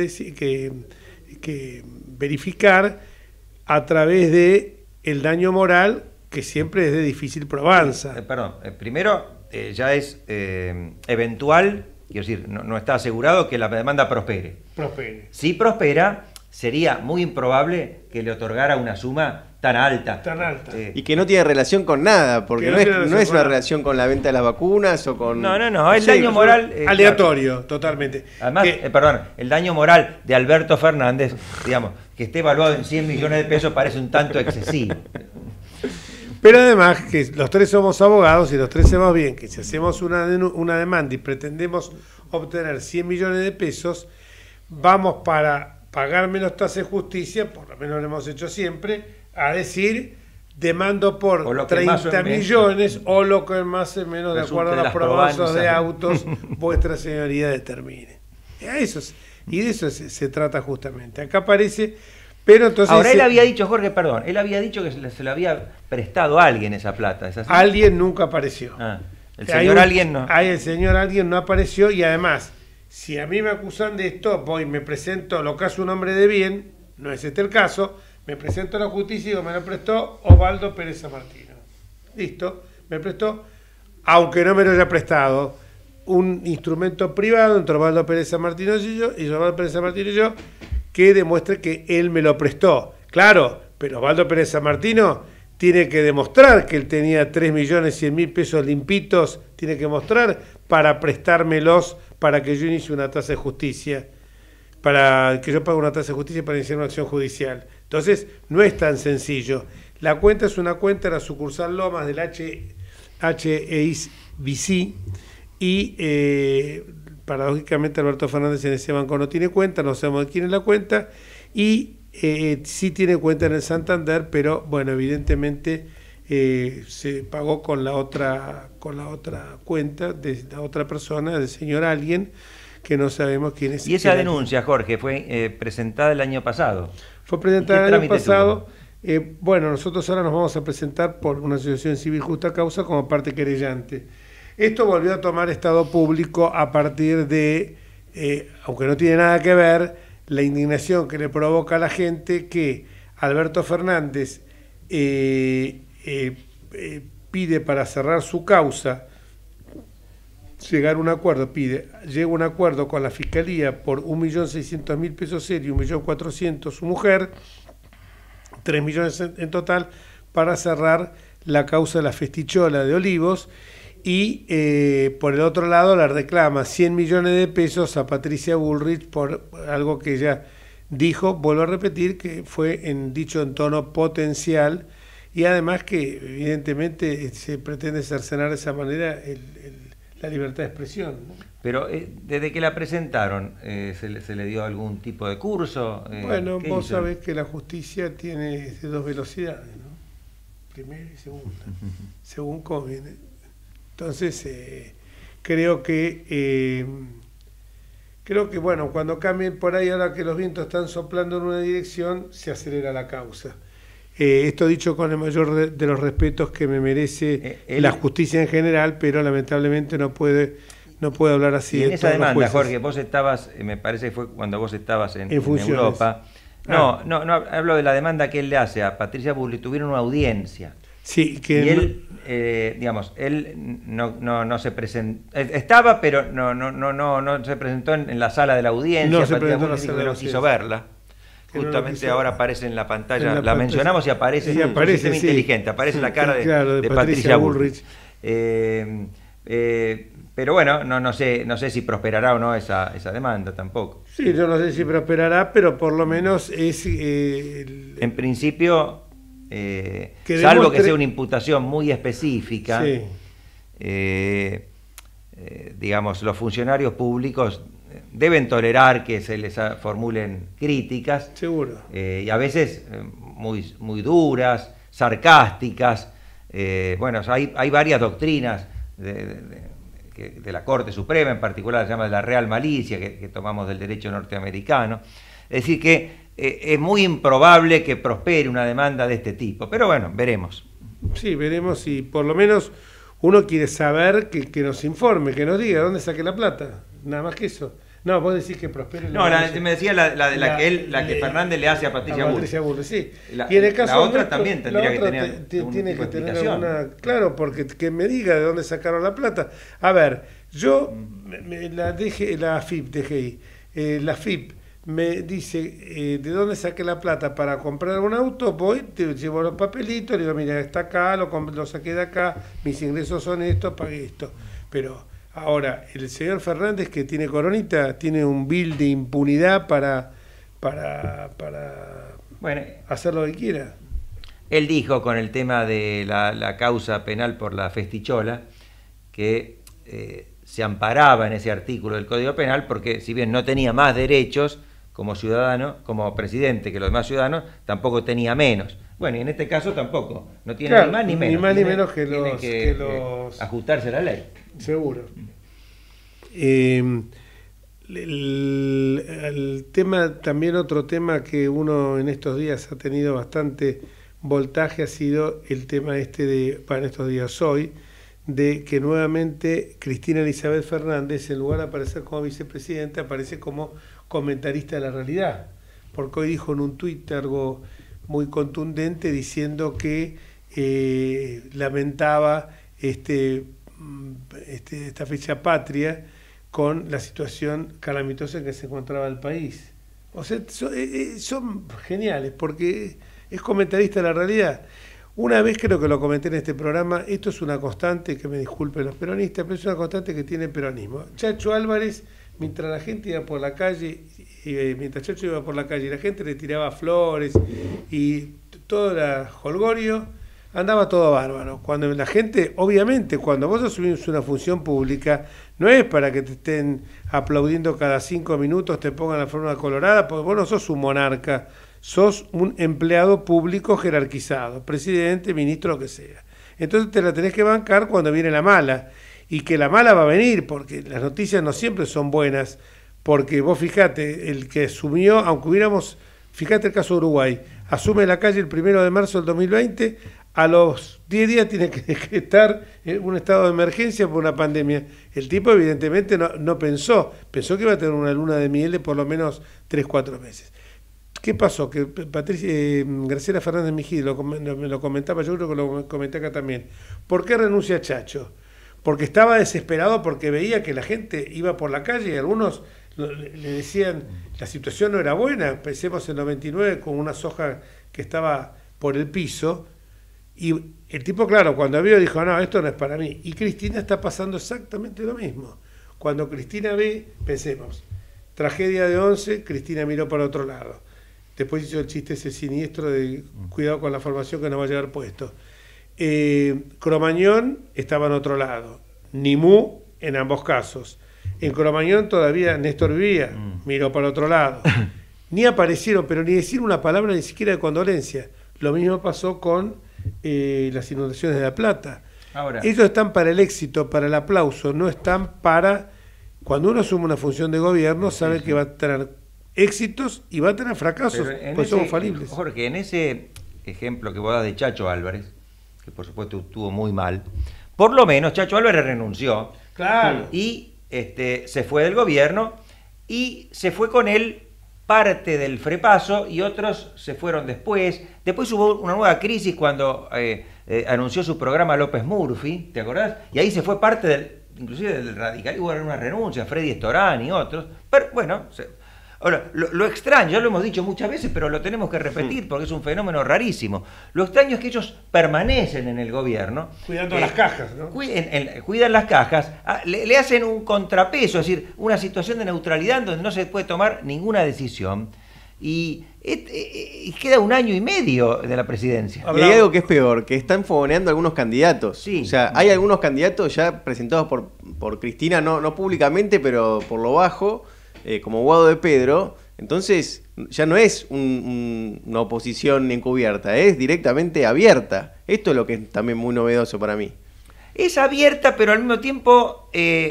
verificar a través de el daño moral, que siempre es de difícil probanza. Primero, ya es eventual, quiero decir, no está asegurado que la demanda prospere. Si prospera, sería muy improbable que le otorgara una suma tan alta. Y que no tiene relación con nada, porque no es una relación con la venta de las vacunas o con... No, el daño moral... aleatorio, totalmente. Además, el daño moral de Alberto Fernández, digamos, que esté evaluado en 100 millones de pesos parece un tanto excesivo. Pero además, que los tres somos abogados y los tres sabemos bien que si hacemos una demanda y pretendemos obtener 100 millones de pesos, vamos para pagar menos tasa de justicia, por lo menos lo hemos hecho siempre, a decir, demando por 30 millones o lo que más o menos de acuerdo a los probazos de autos vuestra señoría determine. Y de eso se trata justamente. Acá aparece, pero entonces... Ahora, él había dicho, Jorge, él había dicho que se le había prestado a alguien esa plata, ¿es así? Alguien nunca apareció. El señor alguien no. El señor alguien no apareció, y además, si a mí me acusan de esto, me presento, lo que hace un hombre de bien, no es este el caso, me presento a la justicia y digo, me lo prestó Osvaldo Pérez Sammartino. Listo, me prestó, aunque no me lo haya prestado, un instrumento privado entre Osvaldo Pérez Sammartino y yo, que demuestre que él me lo prestó. Claro, pero Osvaldo Pérez Sammartino tiene que demostrar que él tenía 3.100.000 pesos limpitos, tiene que mostrar para prestármelos, para que yo inicie una tasa de justicia, para que yo pague una tasa de justicia para iniciar una acción judicial. Entonces, no es tan sencillo. La cuenta es una cuenta de la sucursal Lomas del HSBC y paradójicamente Alberto Fernández en ese banco no tiene cuenta, no sabemos de quién es la cuenta, y sí tiene cuenta en el Santander, pero bueno, evidentemente se pagó con la otra cuenta de la otra persona, del señor alguien, que no sabemos quién es. Y esa denuncia, Jorge, fue presentada el año pasado. Fue presentada el año pasado. Bueno, nosotros ahora nos vamos a presentar por una asociación civil justa causa como parte querellante. Esto volvió a tomar estado público a partir de, aunque no tiene nada que ver, la indignación que le provoca a la gente que Alberto Fernández pide para cerrar su causa, llega a un acuerdo con la Fiscalía por 1.600.000 pesos él y 1.400.000 su mujer, 3 millones en total, para cerrar la causa de la Festichola de Olivos, y por el otro lado le reclama 100 millones de pesos a Patricia Bullrich por algo que ella dijo, vuelvo a repetir, que fue dicho en tono potencial, y además que evidentemente se pretende cercenar de esa manera la libertad de expresión, ¿no? Pero desde que la presentaron, ¿se le dio algún tipo de curso? Bueno, vos sabés que la justicia tiene de dos velocidades, ¿no? Primera y segunda, según conviene. Entonces, creo que bueno, cuando cambien por ahí, ahora que los vientos están soplando en una dirección, se acelera la causa. Esto dicho con el mayor de los respetos que me merece la justicia en general, pero lamentablemente no puede hablar así. Y en esa demanda, Jorge, vos estabas, me parece que fue cuando vos estabas en Europa. No, hablo de la demanda que él le hace a Patricia Bullrich. Tuvieron una audiencia. Sí, que y él, él no se presentó, estaba, pero no se presentó en la sala de la audiencia. No se presentó en la sala de la audiencia. No quiso verla. Justamente ahora aparece en la pantalla, la mencionamos y aparece, sistema inteligente, aparece la cara de Patricia Bullrich. Pero bueno, no sé si prosperará o no esa demanda tampoco. Sí, yo no sé si prosperará, pero por lo menos es... en principio, salvo que sea una imputación muy específica, sí. Digamos, los funcionarios públicos deben tolerar que se les formulen críticas. Seguro. Y a veces muy duras, sarcásticas. Bueno, hay varias doctrinas de la Corte Suprema, en particular se llama de la Real Malicia, que tomamos del derecho norteamericano. Es decir, que es muy improbable que prospere una demanda de este tipo. Pero bueno, veremos. Sí, veremos, y por lo menos uno quiere saber que nos informe, que nos diga dónde saque la plata. Nada más que eso. No, vos decís que prospere. No, me decía la que Fernández le hace a Patricia Bullrich. Sí. Y en el caso la otra también tendría que tener tiene que tener una, claro, porque que me diga de dónde sacaron la plata. A ver, yo la FIP dejé ahí. La FIP me dice de dónde saqué la plata para comprar un auto, voy, te llevo los papelitos, le digo, mira, está acá, lo saqué de acá, mis ingresos son estos, pagué esto. Pero ahora, el señor Fernández, que tiene coronita, tiene un bill de impunidad para hacer lo que quiera. Él dijo con el tema de la causa penal por la Festichola que se amparaba en ese artículo del Código Penal porque si bien no tenía más derechos como ciudadano, como presidente que los demás ciudadanos, tampoco tenía menos. Bueno, y en este caso tampoco, no tiene ni más ni menos. Ni más ni menos que los... ajustarse a la ley. Seguro. El tema, también otro tema que uno en estos días ha tenido bastante voltaje ha sido el tema para estos días hoy, de que nuevamente Cristina Elizabeth Fernández, en lugar de aparecer como vicepresidenta, aparece como comentarista de la realidad, porque hoy dijo en un tuit algo muy contundente diciendo que lamentaba esta fecha patria con la situación calamitosa en que se encontraba el país. O sea, son geniales porque es comentarista de la realidad. Una vez creo que lo comenté en este programa, esto es una constante, que me disculpen los peronistas, pero es una constante que tiene el peronismo. Chacho Álvarez, mientras la gente iba por la calle, mientras Chacho iba por la calle y la gente le tiraba flores y todo era jolgorio, andaba todo bárbaro. Cuando la gente, obviamente, cuando vos asumís una función pública, no es para que te estén aplaudiendo cada 5 minutos, te pongan la forma colorada, porque vos no sos un monarca, sos un empleado público jerarquizado, presidente, ministro, lo que sea. Entonces te la tenés que bancar cuando viene la mala, y que la mala va a venir, porque las noticias no siempre son buenas porque vos fijate, el que asumió, aunque hubiéramos, fíjate el caso de Uruguay, asume la calle el 1 de marzo del 2020, a los 10 días tiene que estar en un estado de emergencia por una pandemia. El tipo evidentemente no pensó que iba a tener una luna de miel de por lo menos 3-4 meses. ¿Qué pasó? Que Graciela Fernández Mejía me lo comentaba, yo creo que lo comenté acá también. ¿Por qué renuncia Chacho? Porque estaba desesperado, porque veía que la gente iba por la calle y algunos le decían la situación no era buena. Pensemos en 99 con una soja que estaba por el piso y el tipo, claro, cuando vio dijo, no, esto no es para mí. Y Cristina está pasando exactamente lo mismo. Cuando Cristina ve, pensemos, tragedia de 11, Cristina miró para otro lado. Después hizo el chiste ese siniestro de cuidado con la formación que nos va a llevar puesto. Cromañón estaba en otro lado. Nimú en ambos casos. En Cromañón todavía Néstor vivía, miró para otro lado. Ni aparecieron, pero ni decir una palabra ni siquiera de condolencia. Lo mismo pasó con las inundaciones de La Plata. Ahora, ellos están para el éxito, para el aplauso, no están para... Cuando uno asume una función de gobierno, sabe que va a tener éxitos y va a tener fracasos, pues somos falibles. Jorge, en ese ejemplo que vos das de Chacho Álvarez, que por supuesto estuvo muy mal, por lo menos Chacho Álvarez renunció. Claro. Y se fue del gobierno y se fue con él parte del Frepaso y otros se fueron después. Después hubo una nueva crisis cuando anunció su programa López Murphy, ¿te acordás? Y ahí se fue parte inclusive del radicalismo, hubo una renuncia, Freddy Estorán y otros. Pero bueno... Ahora, lo extraño, ya lo hemos dicho muchas veces, pero lo tenemos que repetir porque es un fenómeno rarísimo. Lo extraño es que ellos permanecen en el gobierno. Cuidando las cajas, ¿no? Cuidan las cajas, le hacen un contrapeso, es decir, una situación de neutralidad donde no se puede tomar ninguna decisión. Y queda 1 año y medio de la presidencia. Y hay algo que es peor, que están fogoneando algunos candidatos. Sí. O sea, hay algunos candidatos ya presentados por Cristina, no públicamente, pero por lo bajo, como Guado de Pedro. Entonces ya no es una oposición encubierta, es directamente abierta. Esto es lo que es también muy novedoso para mí. Es abierta, pero al mismo tiempo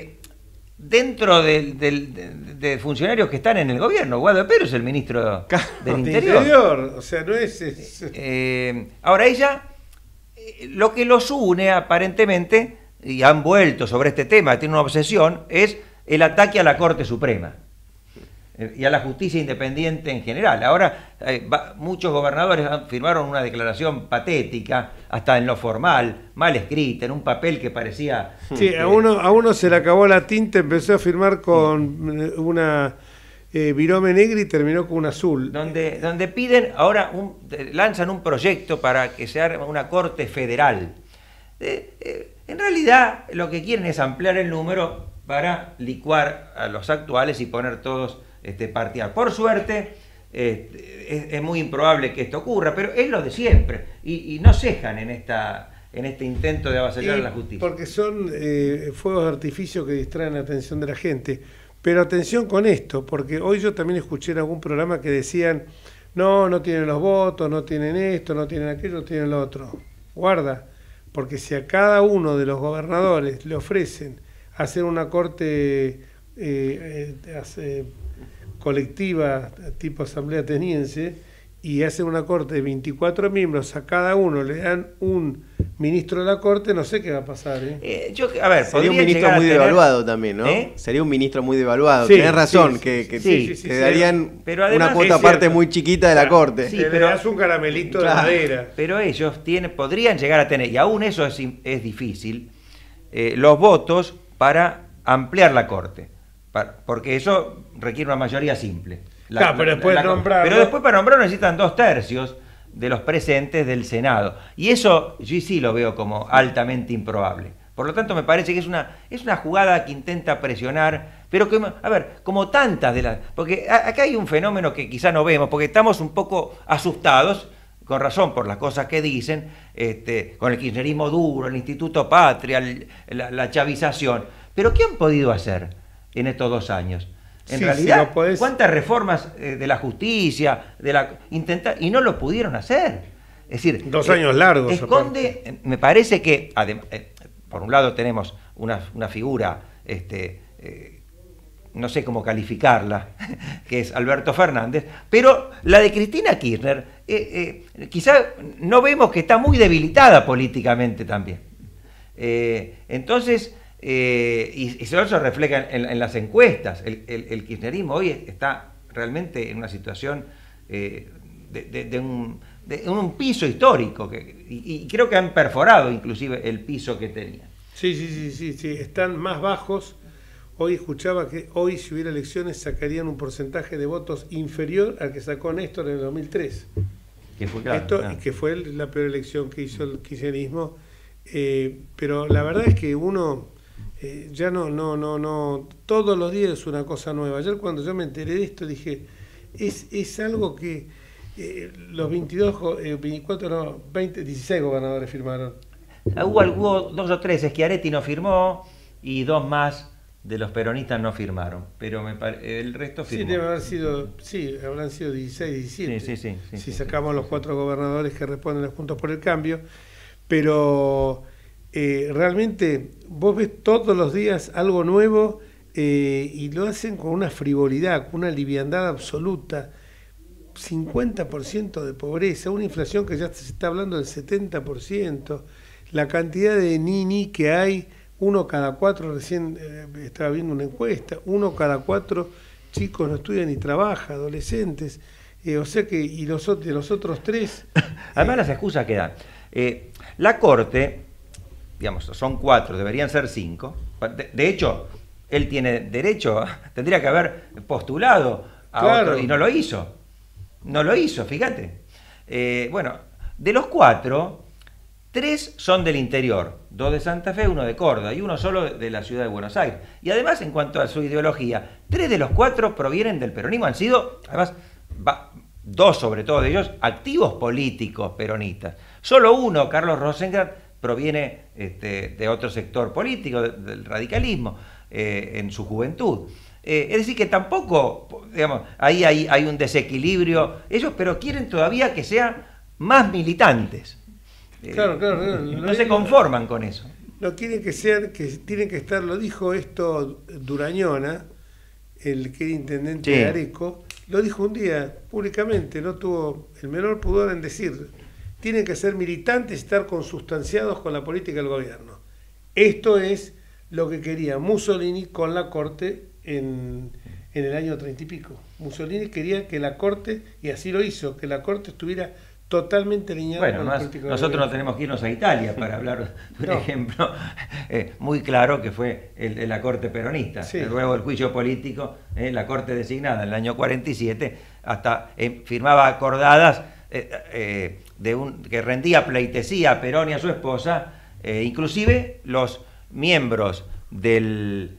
dentro de funcionarios que están en el gobierno. Guado de Pedro es el ministro del Interior. O sea, no es... Ahora ella, lo que los une aparentemente, y han vuelto sobre este tema, tiene una obsesión, es el ataque a la Corte Suprema y a la justicia independiente en general. Ahora muchos gobernadores firmaron una declaración patética, hasta en lo formal, mal escrita, en un papel que parecía... Sí, a uno se le acabó la tinta, empezó a firmar con una virome negra y terminó con un azul. Donde piden, ahora lanzan un proyecto para que se arme una corte federal. En realidad lo que quieren es ampliar el número para licuar a los actuales y poner todos partidas. Por suerte, es muy improbable que esto ocurra, pero es lo de siempre. Y no cejan en este intento de avasallar a la justicia. Porque son fuegos de artificio que distraen la atención de la gente. Pero atención con esto, porque hoy yo también escuché en algún programa que decían, no tienen los votos, no tienen esto, no tienen aquello, no tienen lo otro. Guarda, porque si a cada uno de los gobernadores le ofrecen hacer una corte colectiva tipo asamblea ateniense y hacen una corte de 24 miembros, a cada uno le dan un ministro de la corte, no sé qué va a pasar. Sería un ministro muy devaluado también, ¿no? Sería un ministro muy devaluado. Sí, tenés razón, sí, te darían pero además, una cuota aparte muy chiquita de la corte. Sí, pero das un caramelito de madera. Pero ellos podrían llegar a tener, y aún eso es difícil, los votos para ampliar la corte. Porque eso requiere una mayoría simple. Pero después para nombrarlo necesitan 2/3 de los presentes del Senado. Y eso yo sí lo veo como altamente improbable. Por lo tanto, me parece que es una jugada que intenta presionar, pero que, como tantas de las... Porque acá hay un fenómeno que quizá no vemos, porque estamos un poco asustados, con razón por las cosas que dicen, con el kirchnerismo duro, el Instituto Patria, la chavización. Pero ¿qué han podido hacer en estos 2 años? En realidad, ¿cuántas reformas de la justicia, y no lo pudieron hacer? Es decir, 2 años largos. Me parece que, por un lado tenemos una figura no sé cómo calificarla, que es Alberto Fernández, pero la de Cristina Kirchner, quizá no vemos que está muy debilitada políticamente también. Entonces, y eso se refleja en las encuestas. El kirchnerismo hoy está realmente en una situación de un piso histórico, y creo que han perforado inclusive el piso que tenían. Sí, están más bajos. Hoy escuchaba que hoy, si hubiera elecciones, sacarían un porcentaje de votos inferior al que sacó Néstor en el 2003. Que fue, claro. Que fue la peor elección que hizo el kirchnerismo. Pero la verdad es que uno ya no, todos los días es una cosa nueva. Ayer cuando yo me enteré de esto dije, es algo que los 16 gobernadores firmaron. Hubo 2 o 3, Schiaretti no firmó y 2 más de los peronistas no firmaron, pero el resto firmó. Sí, debe haber sido, habrán sido 16, 17. Sí, si sacamos los 4 gobernadores que responden a Juntos por el Cambio. Pero realmente vos ves todos los días algo nuevo y lo hacen con una frivolidad, con una liviandad absoluta. 50% de pobreza, una inflación que ya se está hablando del 70%, la cantidad de ni que hay, 1 cada 4, recién estaba viendo una encuesta, 1 cada 4 chicos no estudian ni trabajan, adolescentes, o sea que, y los otros 3... Además las excusas que dan. La Corte, digamos, son 4, deberían ser 5. De hecho, él tiene derecho, tendría que haber postulado a otro, y no lo hizo. No lo hizo, fíjate. Bueno, de los 4, 3 son del interior, 2 de Santa Fe, 1 de Córdoba y 1 solo de la ciudad de Buenos Aires. Y además, en cuanto a su ideología, 3 de los 4 provienen del peronismo. Han sido, además, 2 sobre todo de ellos, activos políticos peronistas. Solo 1, Carlos Rosengart, proviene de otro sector político, del radicalismo, en su juventud. Es decir, que tampoco, digamos, ahí hay un desequilibrio. Ellos, pero quieren todavía que sean más militantes. Claro. No se conforman con eso. No quieren que tienen que estar, lo dijo esto Durañona, el que era intendente de Areco, lo dijo un día públicamente, no tuvo el menor pudor en decir, tienen que ser militantes y estar consustanciados con la política del gobierno. Esto es lo que quería Mussolini con la Corte en el año 30 y pico. Mussolini quería que la Corte, y así lo hizo, que la Corte estuviera totalmente alineada con la política. Nosotros no tenemos que irnos a Italia para hablar de un ejemplo muy claro que fue el de la Corte peronista. Luego del juicio político, la Corte designada en el año 47 hasta firmaba acordadas que rendía pleitesía a Perón y a su esposa, inclusive los miembros de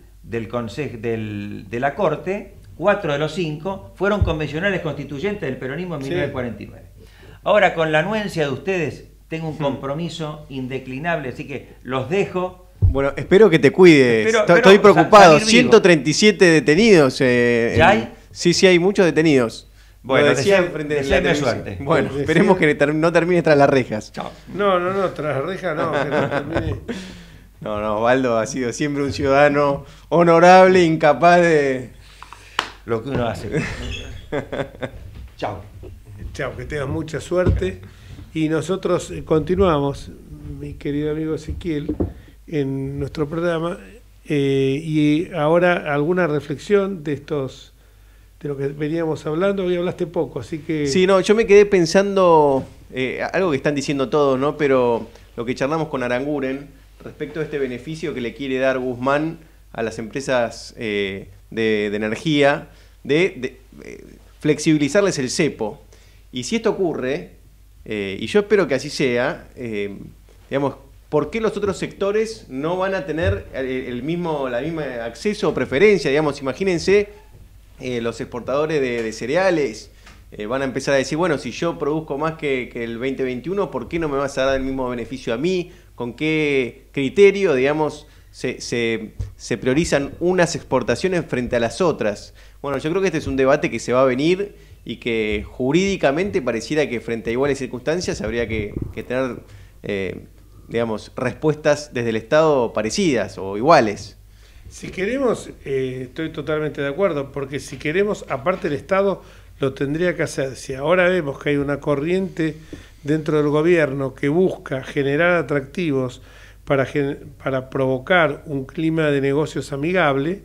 la Corte, 4 de los 5 fueron convencionales constituyentes del peronismo en 1949. Ahora, con la anuencia de ustedes, tengo un compromiso indeclinable, así que los dejo. Bueno, espero que te cuides. Estoy preocupado. 137 detenidos. ¿Ya hay? Sí, hay muchos detenidos. Bueno, deseame suerte. Bueno, esperemos que no termine tras las rejas. Chao. No, tras las rejas no, que no termine. No, Osvaldo ha sido siempre un ciudadano honorable, incapaz de... Lo que uno hace. Chao. Chao, que tengas mucha suerte. Y nosotros continuamos, mi querido amigo Ezequiel, en nuestro programa. Y ahora alguna reflexión de lo que veníamos hablando. Hoy hablaste poco, así que... Sí, yo me quedé pensando algo que están diciendo todos, ¿no? Pero lo que charlamos con Aranguren respecto a este beneficio que le quiere dar Guzmán a las empresas de energía, de flexibilizarles el cepo. Y si esto ocurre, y yo espero que así sea, digamos, ¿por qué los otros sectores no van a tener la misma acceso o preferencia? Digamos, imagínense, los exportadores de cereales van a empezar a decir, bueno, si yo produzco más que el 2021, ¿por qué no me vas a dar el mismo beneficio a mí? ¿Con qué criterio, digamos, se priorizan unas exportaciones frente a las otras? Bueno, yo creo que este es un debate que se va a venir y que jurídicamente pareciera que frente a iguales circunstancias habría que tener, digamos, respuestas desde el Estado parecidas o iguales. Si queremos, estoy totalmente de acuerdo, porque si queremos, aparte el Estado lo tendría que hacer. Si ahora vemos que hay una corriente dentro del gobierno que busca generar atractivos para provocar un clima de negocios amigable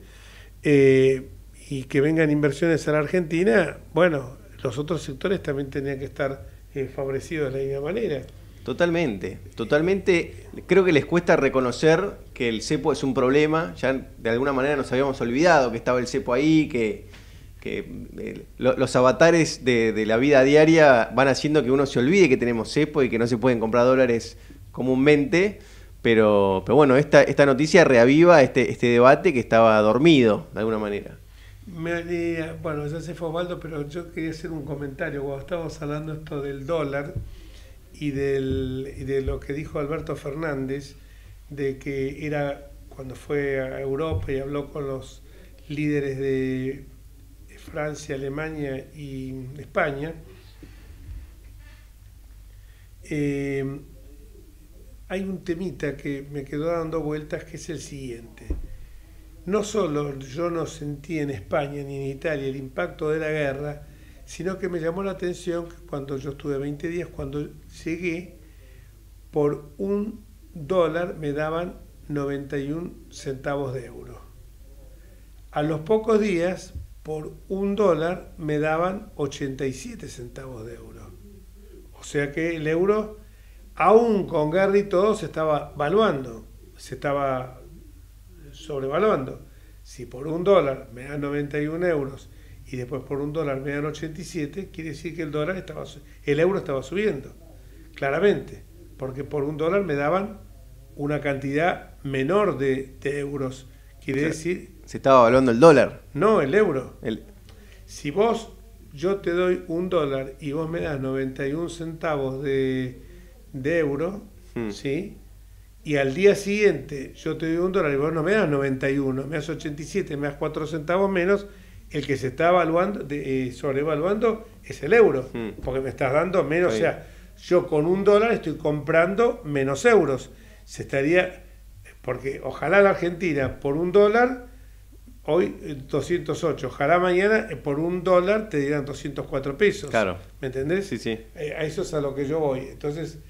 y que vengan inversiones a la Argentina, bueno, los otros sectores también tendrían que estar favorecidos de la misma manera. Totalmente, totalmente. Creo que les cuesta reconocer que el cepo es un problema. Ya de alguna manera nos habíamos olvidado que estaba el cepo ahí, que los avatares de la vida diaria van haciendo que uno se olvide que tenemos cepo y que no se pueden comprar dólares comúnmente. Pero bueno, esta noticia reaviva este debate que estaba dormido de alguna manera. Bueno, ya se fue Osvaldo, pero yo quería hacer un comentario. Cuando estábamos hablando esto del dólar y de lo que dijo Alberto Fernández, de que era cuando fue a Europa y habló con los líderes de Francia, Alemania y España, hay un temita que me quedó dando vueltas, que es el siguiente. No solo yo no sentí en España ni en Italia el impacto de la guerra, sino que me llamó la atención que cuando yo estuve 20 días, cuando llegué, por $1 me daban 91 centavos de euro. A los pocos días, por $1 me daban 87 centavos de euro. O sea que el euro, aún con guerra y todo, se estaba valuando, se estaba sobrevaluando. Si por $1 me dan 91 euros y después por $1 me dan 87, quiere decir que el euro estaba subiendo, claramente, porque por $1 me daban una cantidad menor de euros. Quiere decir... ¿Se estaba valuando el dólar? No, el euro. Si yo te doy $1 y vos me das 91 centavos de euro, ¿sí? Y al día siguiente yo te doy $1 y vos no me das 91, me das 87, me das 4 centavos menos, el que se está sobrevaluando es el euro, porque me estás dando menos. Sí. O sea, yo con $1 estoy comprando menos euros. Porque ojalá la Argentina por $1, hoy 208, ojalá mañana por $1 te dieran 204 pesos. Claro. ¿Me entendés? Sí, sí. A eso es a lo que yo voy. Entonces,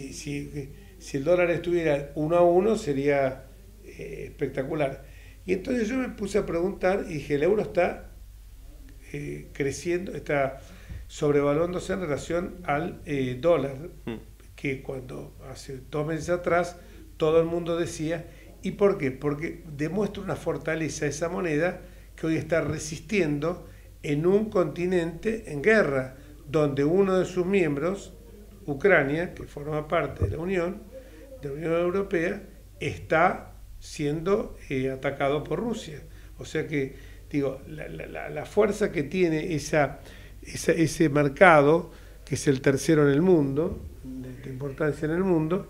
si el dólar estuviera 1 a 1 sería espectacular. Y entonces yo me puse a preguntar y dije, el euro está creciendo, está sobrevaluándose en relación al dólar, que cuando hace 2 meses atrás todo el mundo decía. ¿Y por qué? Porque demuestra una fortaleza esa moneda que hoy está resistiendo en un continente en guerra, donde uno de sus miembros, Ucrania, que forma parte de la Unión Europea, está siendo atacado por Rusia. O sea que, digo, la fuerza que tiene ese mercado, que es el tercero en el mundo, de importancia en el mundo,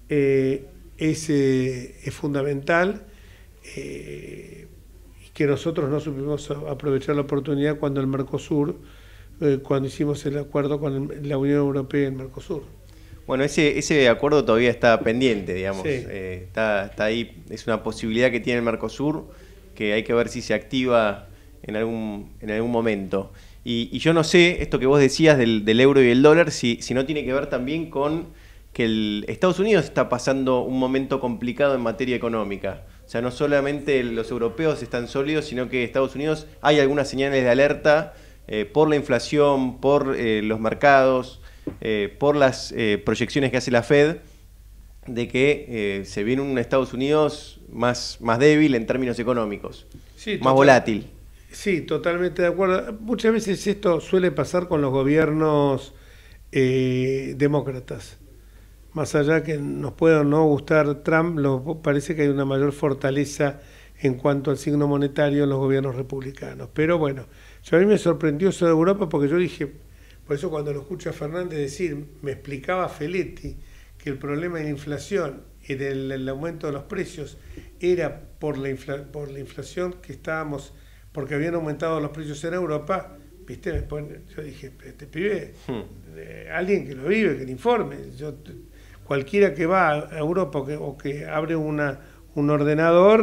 es fundamental, y que nosotros no supimos aprovechar la oportunidad cuando el Mercosur, cuando hicimos el acuerdo con la Unión Europea y el Mercosur. Bueno, ese acuerdo todavía está pendiente, digamos. Sí. Está ahí, es una posibilidad que tiene el Mercosur, que hay que ver si se activa en algún momento. Y yo no sé, esto que vos decías del euro y el dólar, si no tiene que ver también con que Estados Unidos está pasando un momento complicado en materia económica. O sea, no solamente los europeos están sólidos, sino que Estados Unidos hay algunas señales de alerta por la inflación, por los mercados, por las proyecciones que hace la Fed, de que se viene un Estados Unidos más débil en términos económicos, sí, más volátil. Sí, totalmente de acuerdo. Muchas veces esto suele pasar con los gobiernos demócratas. Más allá que nos pueda o no gustar Trump, parece que hay una mayor fortaleza en cuanto al signo monetario en los gobiernos republicanos. Pero bueno, a mí me sorprendió eso de Europa, porque yo dije, por eso cuando lo escucho a Fernández decir, me explicaba Feletti que el problema de la inflación y del aumento de los precios era por la inflación que estábamos, porque habían aumentado los precios en Europa, ¿viste? Yo dije, este pibe, alguien que lo vive, que le informe. Cualquiera que va a Europa o que abre un ordenador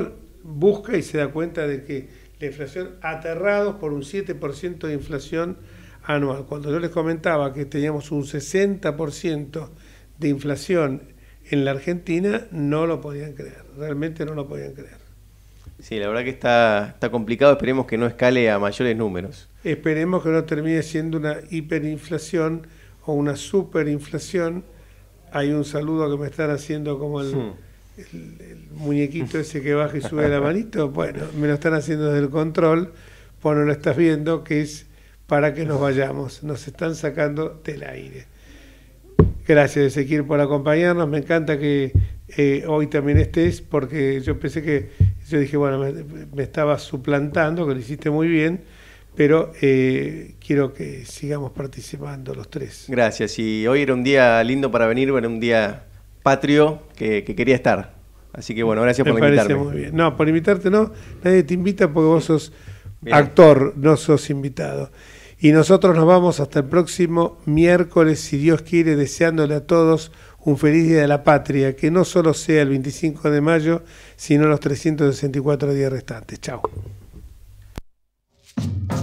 busca y se da cuenta de que la inflación, aterrados por un 7% de inflación anual. Cuando yo les comentaba que teníamos un 60% de inflación en la Argentina, no lo podían creer, realmente no lo podían creer. Sí, la verdad que está complicado, esperemos que no escale a mayores números. Esperemos que no termine siendo una hiperinflación o una superinflación. Hay un saludo que me están haciendo como el muñequito ese que baja y sube la manito. Bueno, me lo están haciendo desde el control, pues no lo estás viendo, que es para que nos vayamos. Nos están sacando del aire. Gracias, Ezequiel, por acompañarnos. Me encanta que hoy también estés, porque yo pensé que, yo dije, bueno, me estabas suplantando, que lo hiciste muy bien, pero quiero que sigamos participando los tres. Gracias, y hoy era un día lindo para venir, era un día patrio que quería estar. Así que bueno, gracias por invitarme. Me parece muy bien. No, por invitarte no, nadie te invita porque vos sos actor, no sos invitado. Y nosotros nos vamos hasta el próximo miércoles, si Dios quiere, deseándole a todos un feliz Día de la Patria, que no solo sea el 25 de mayo, sino los 364 días restantes. Chao.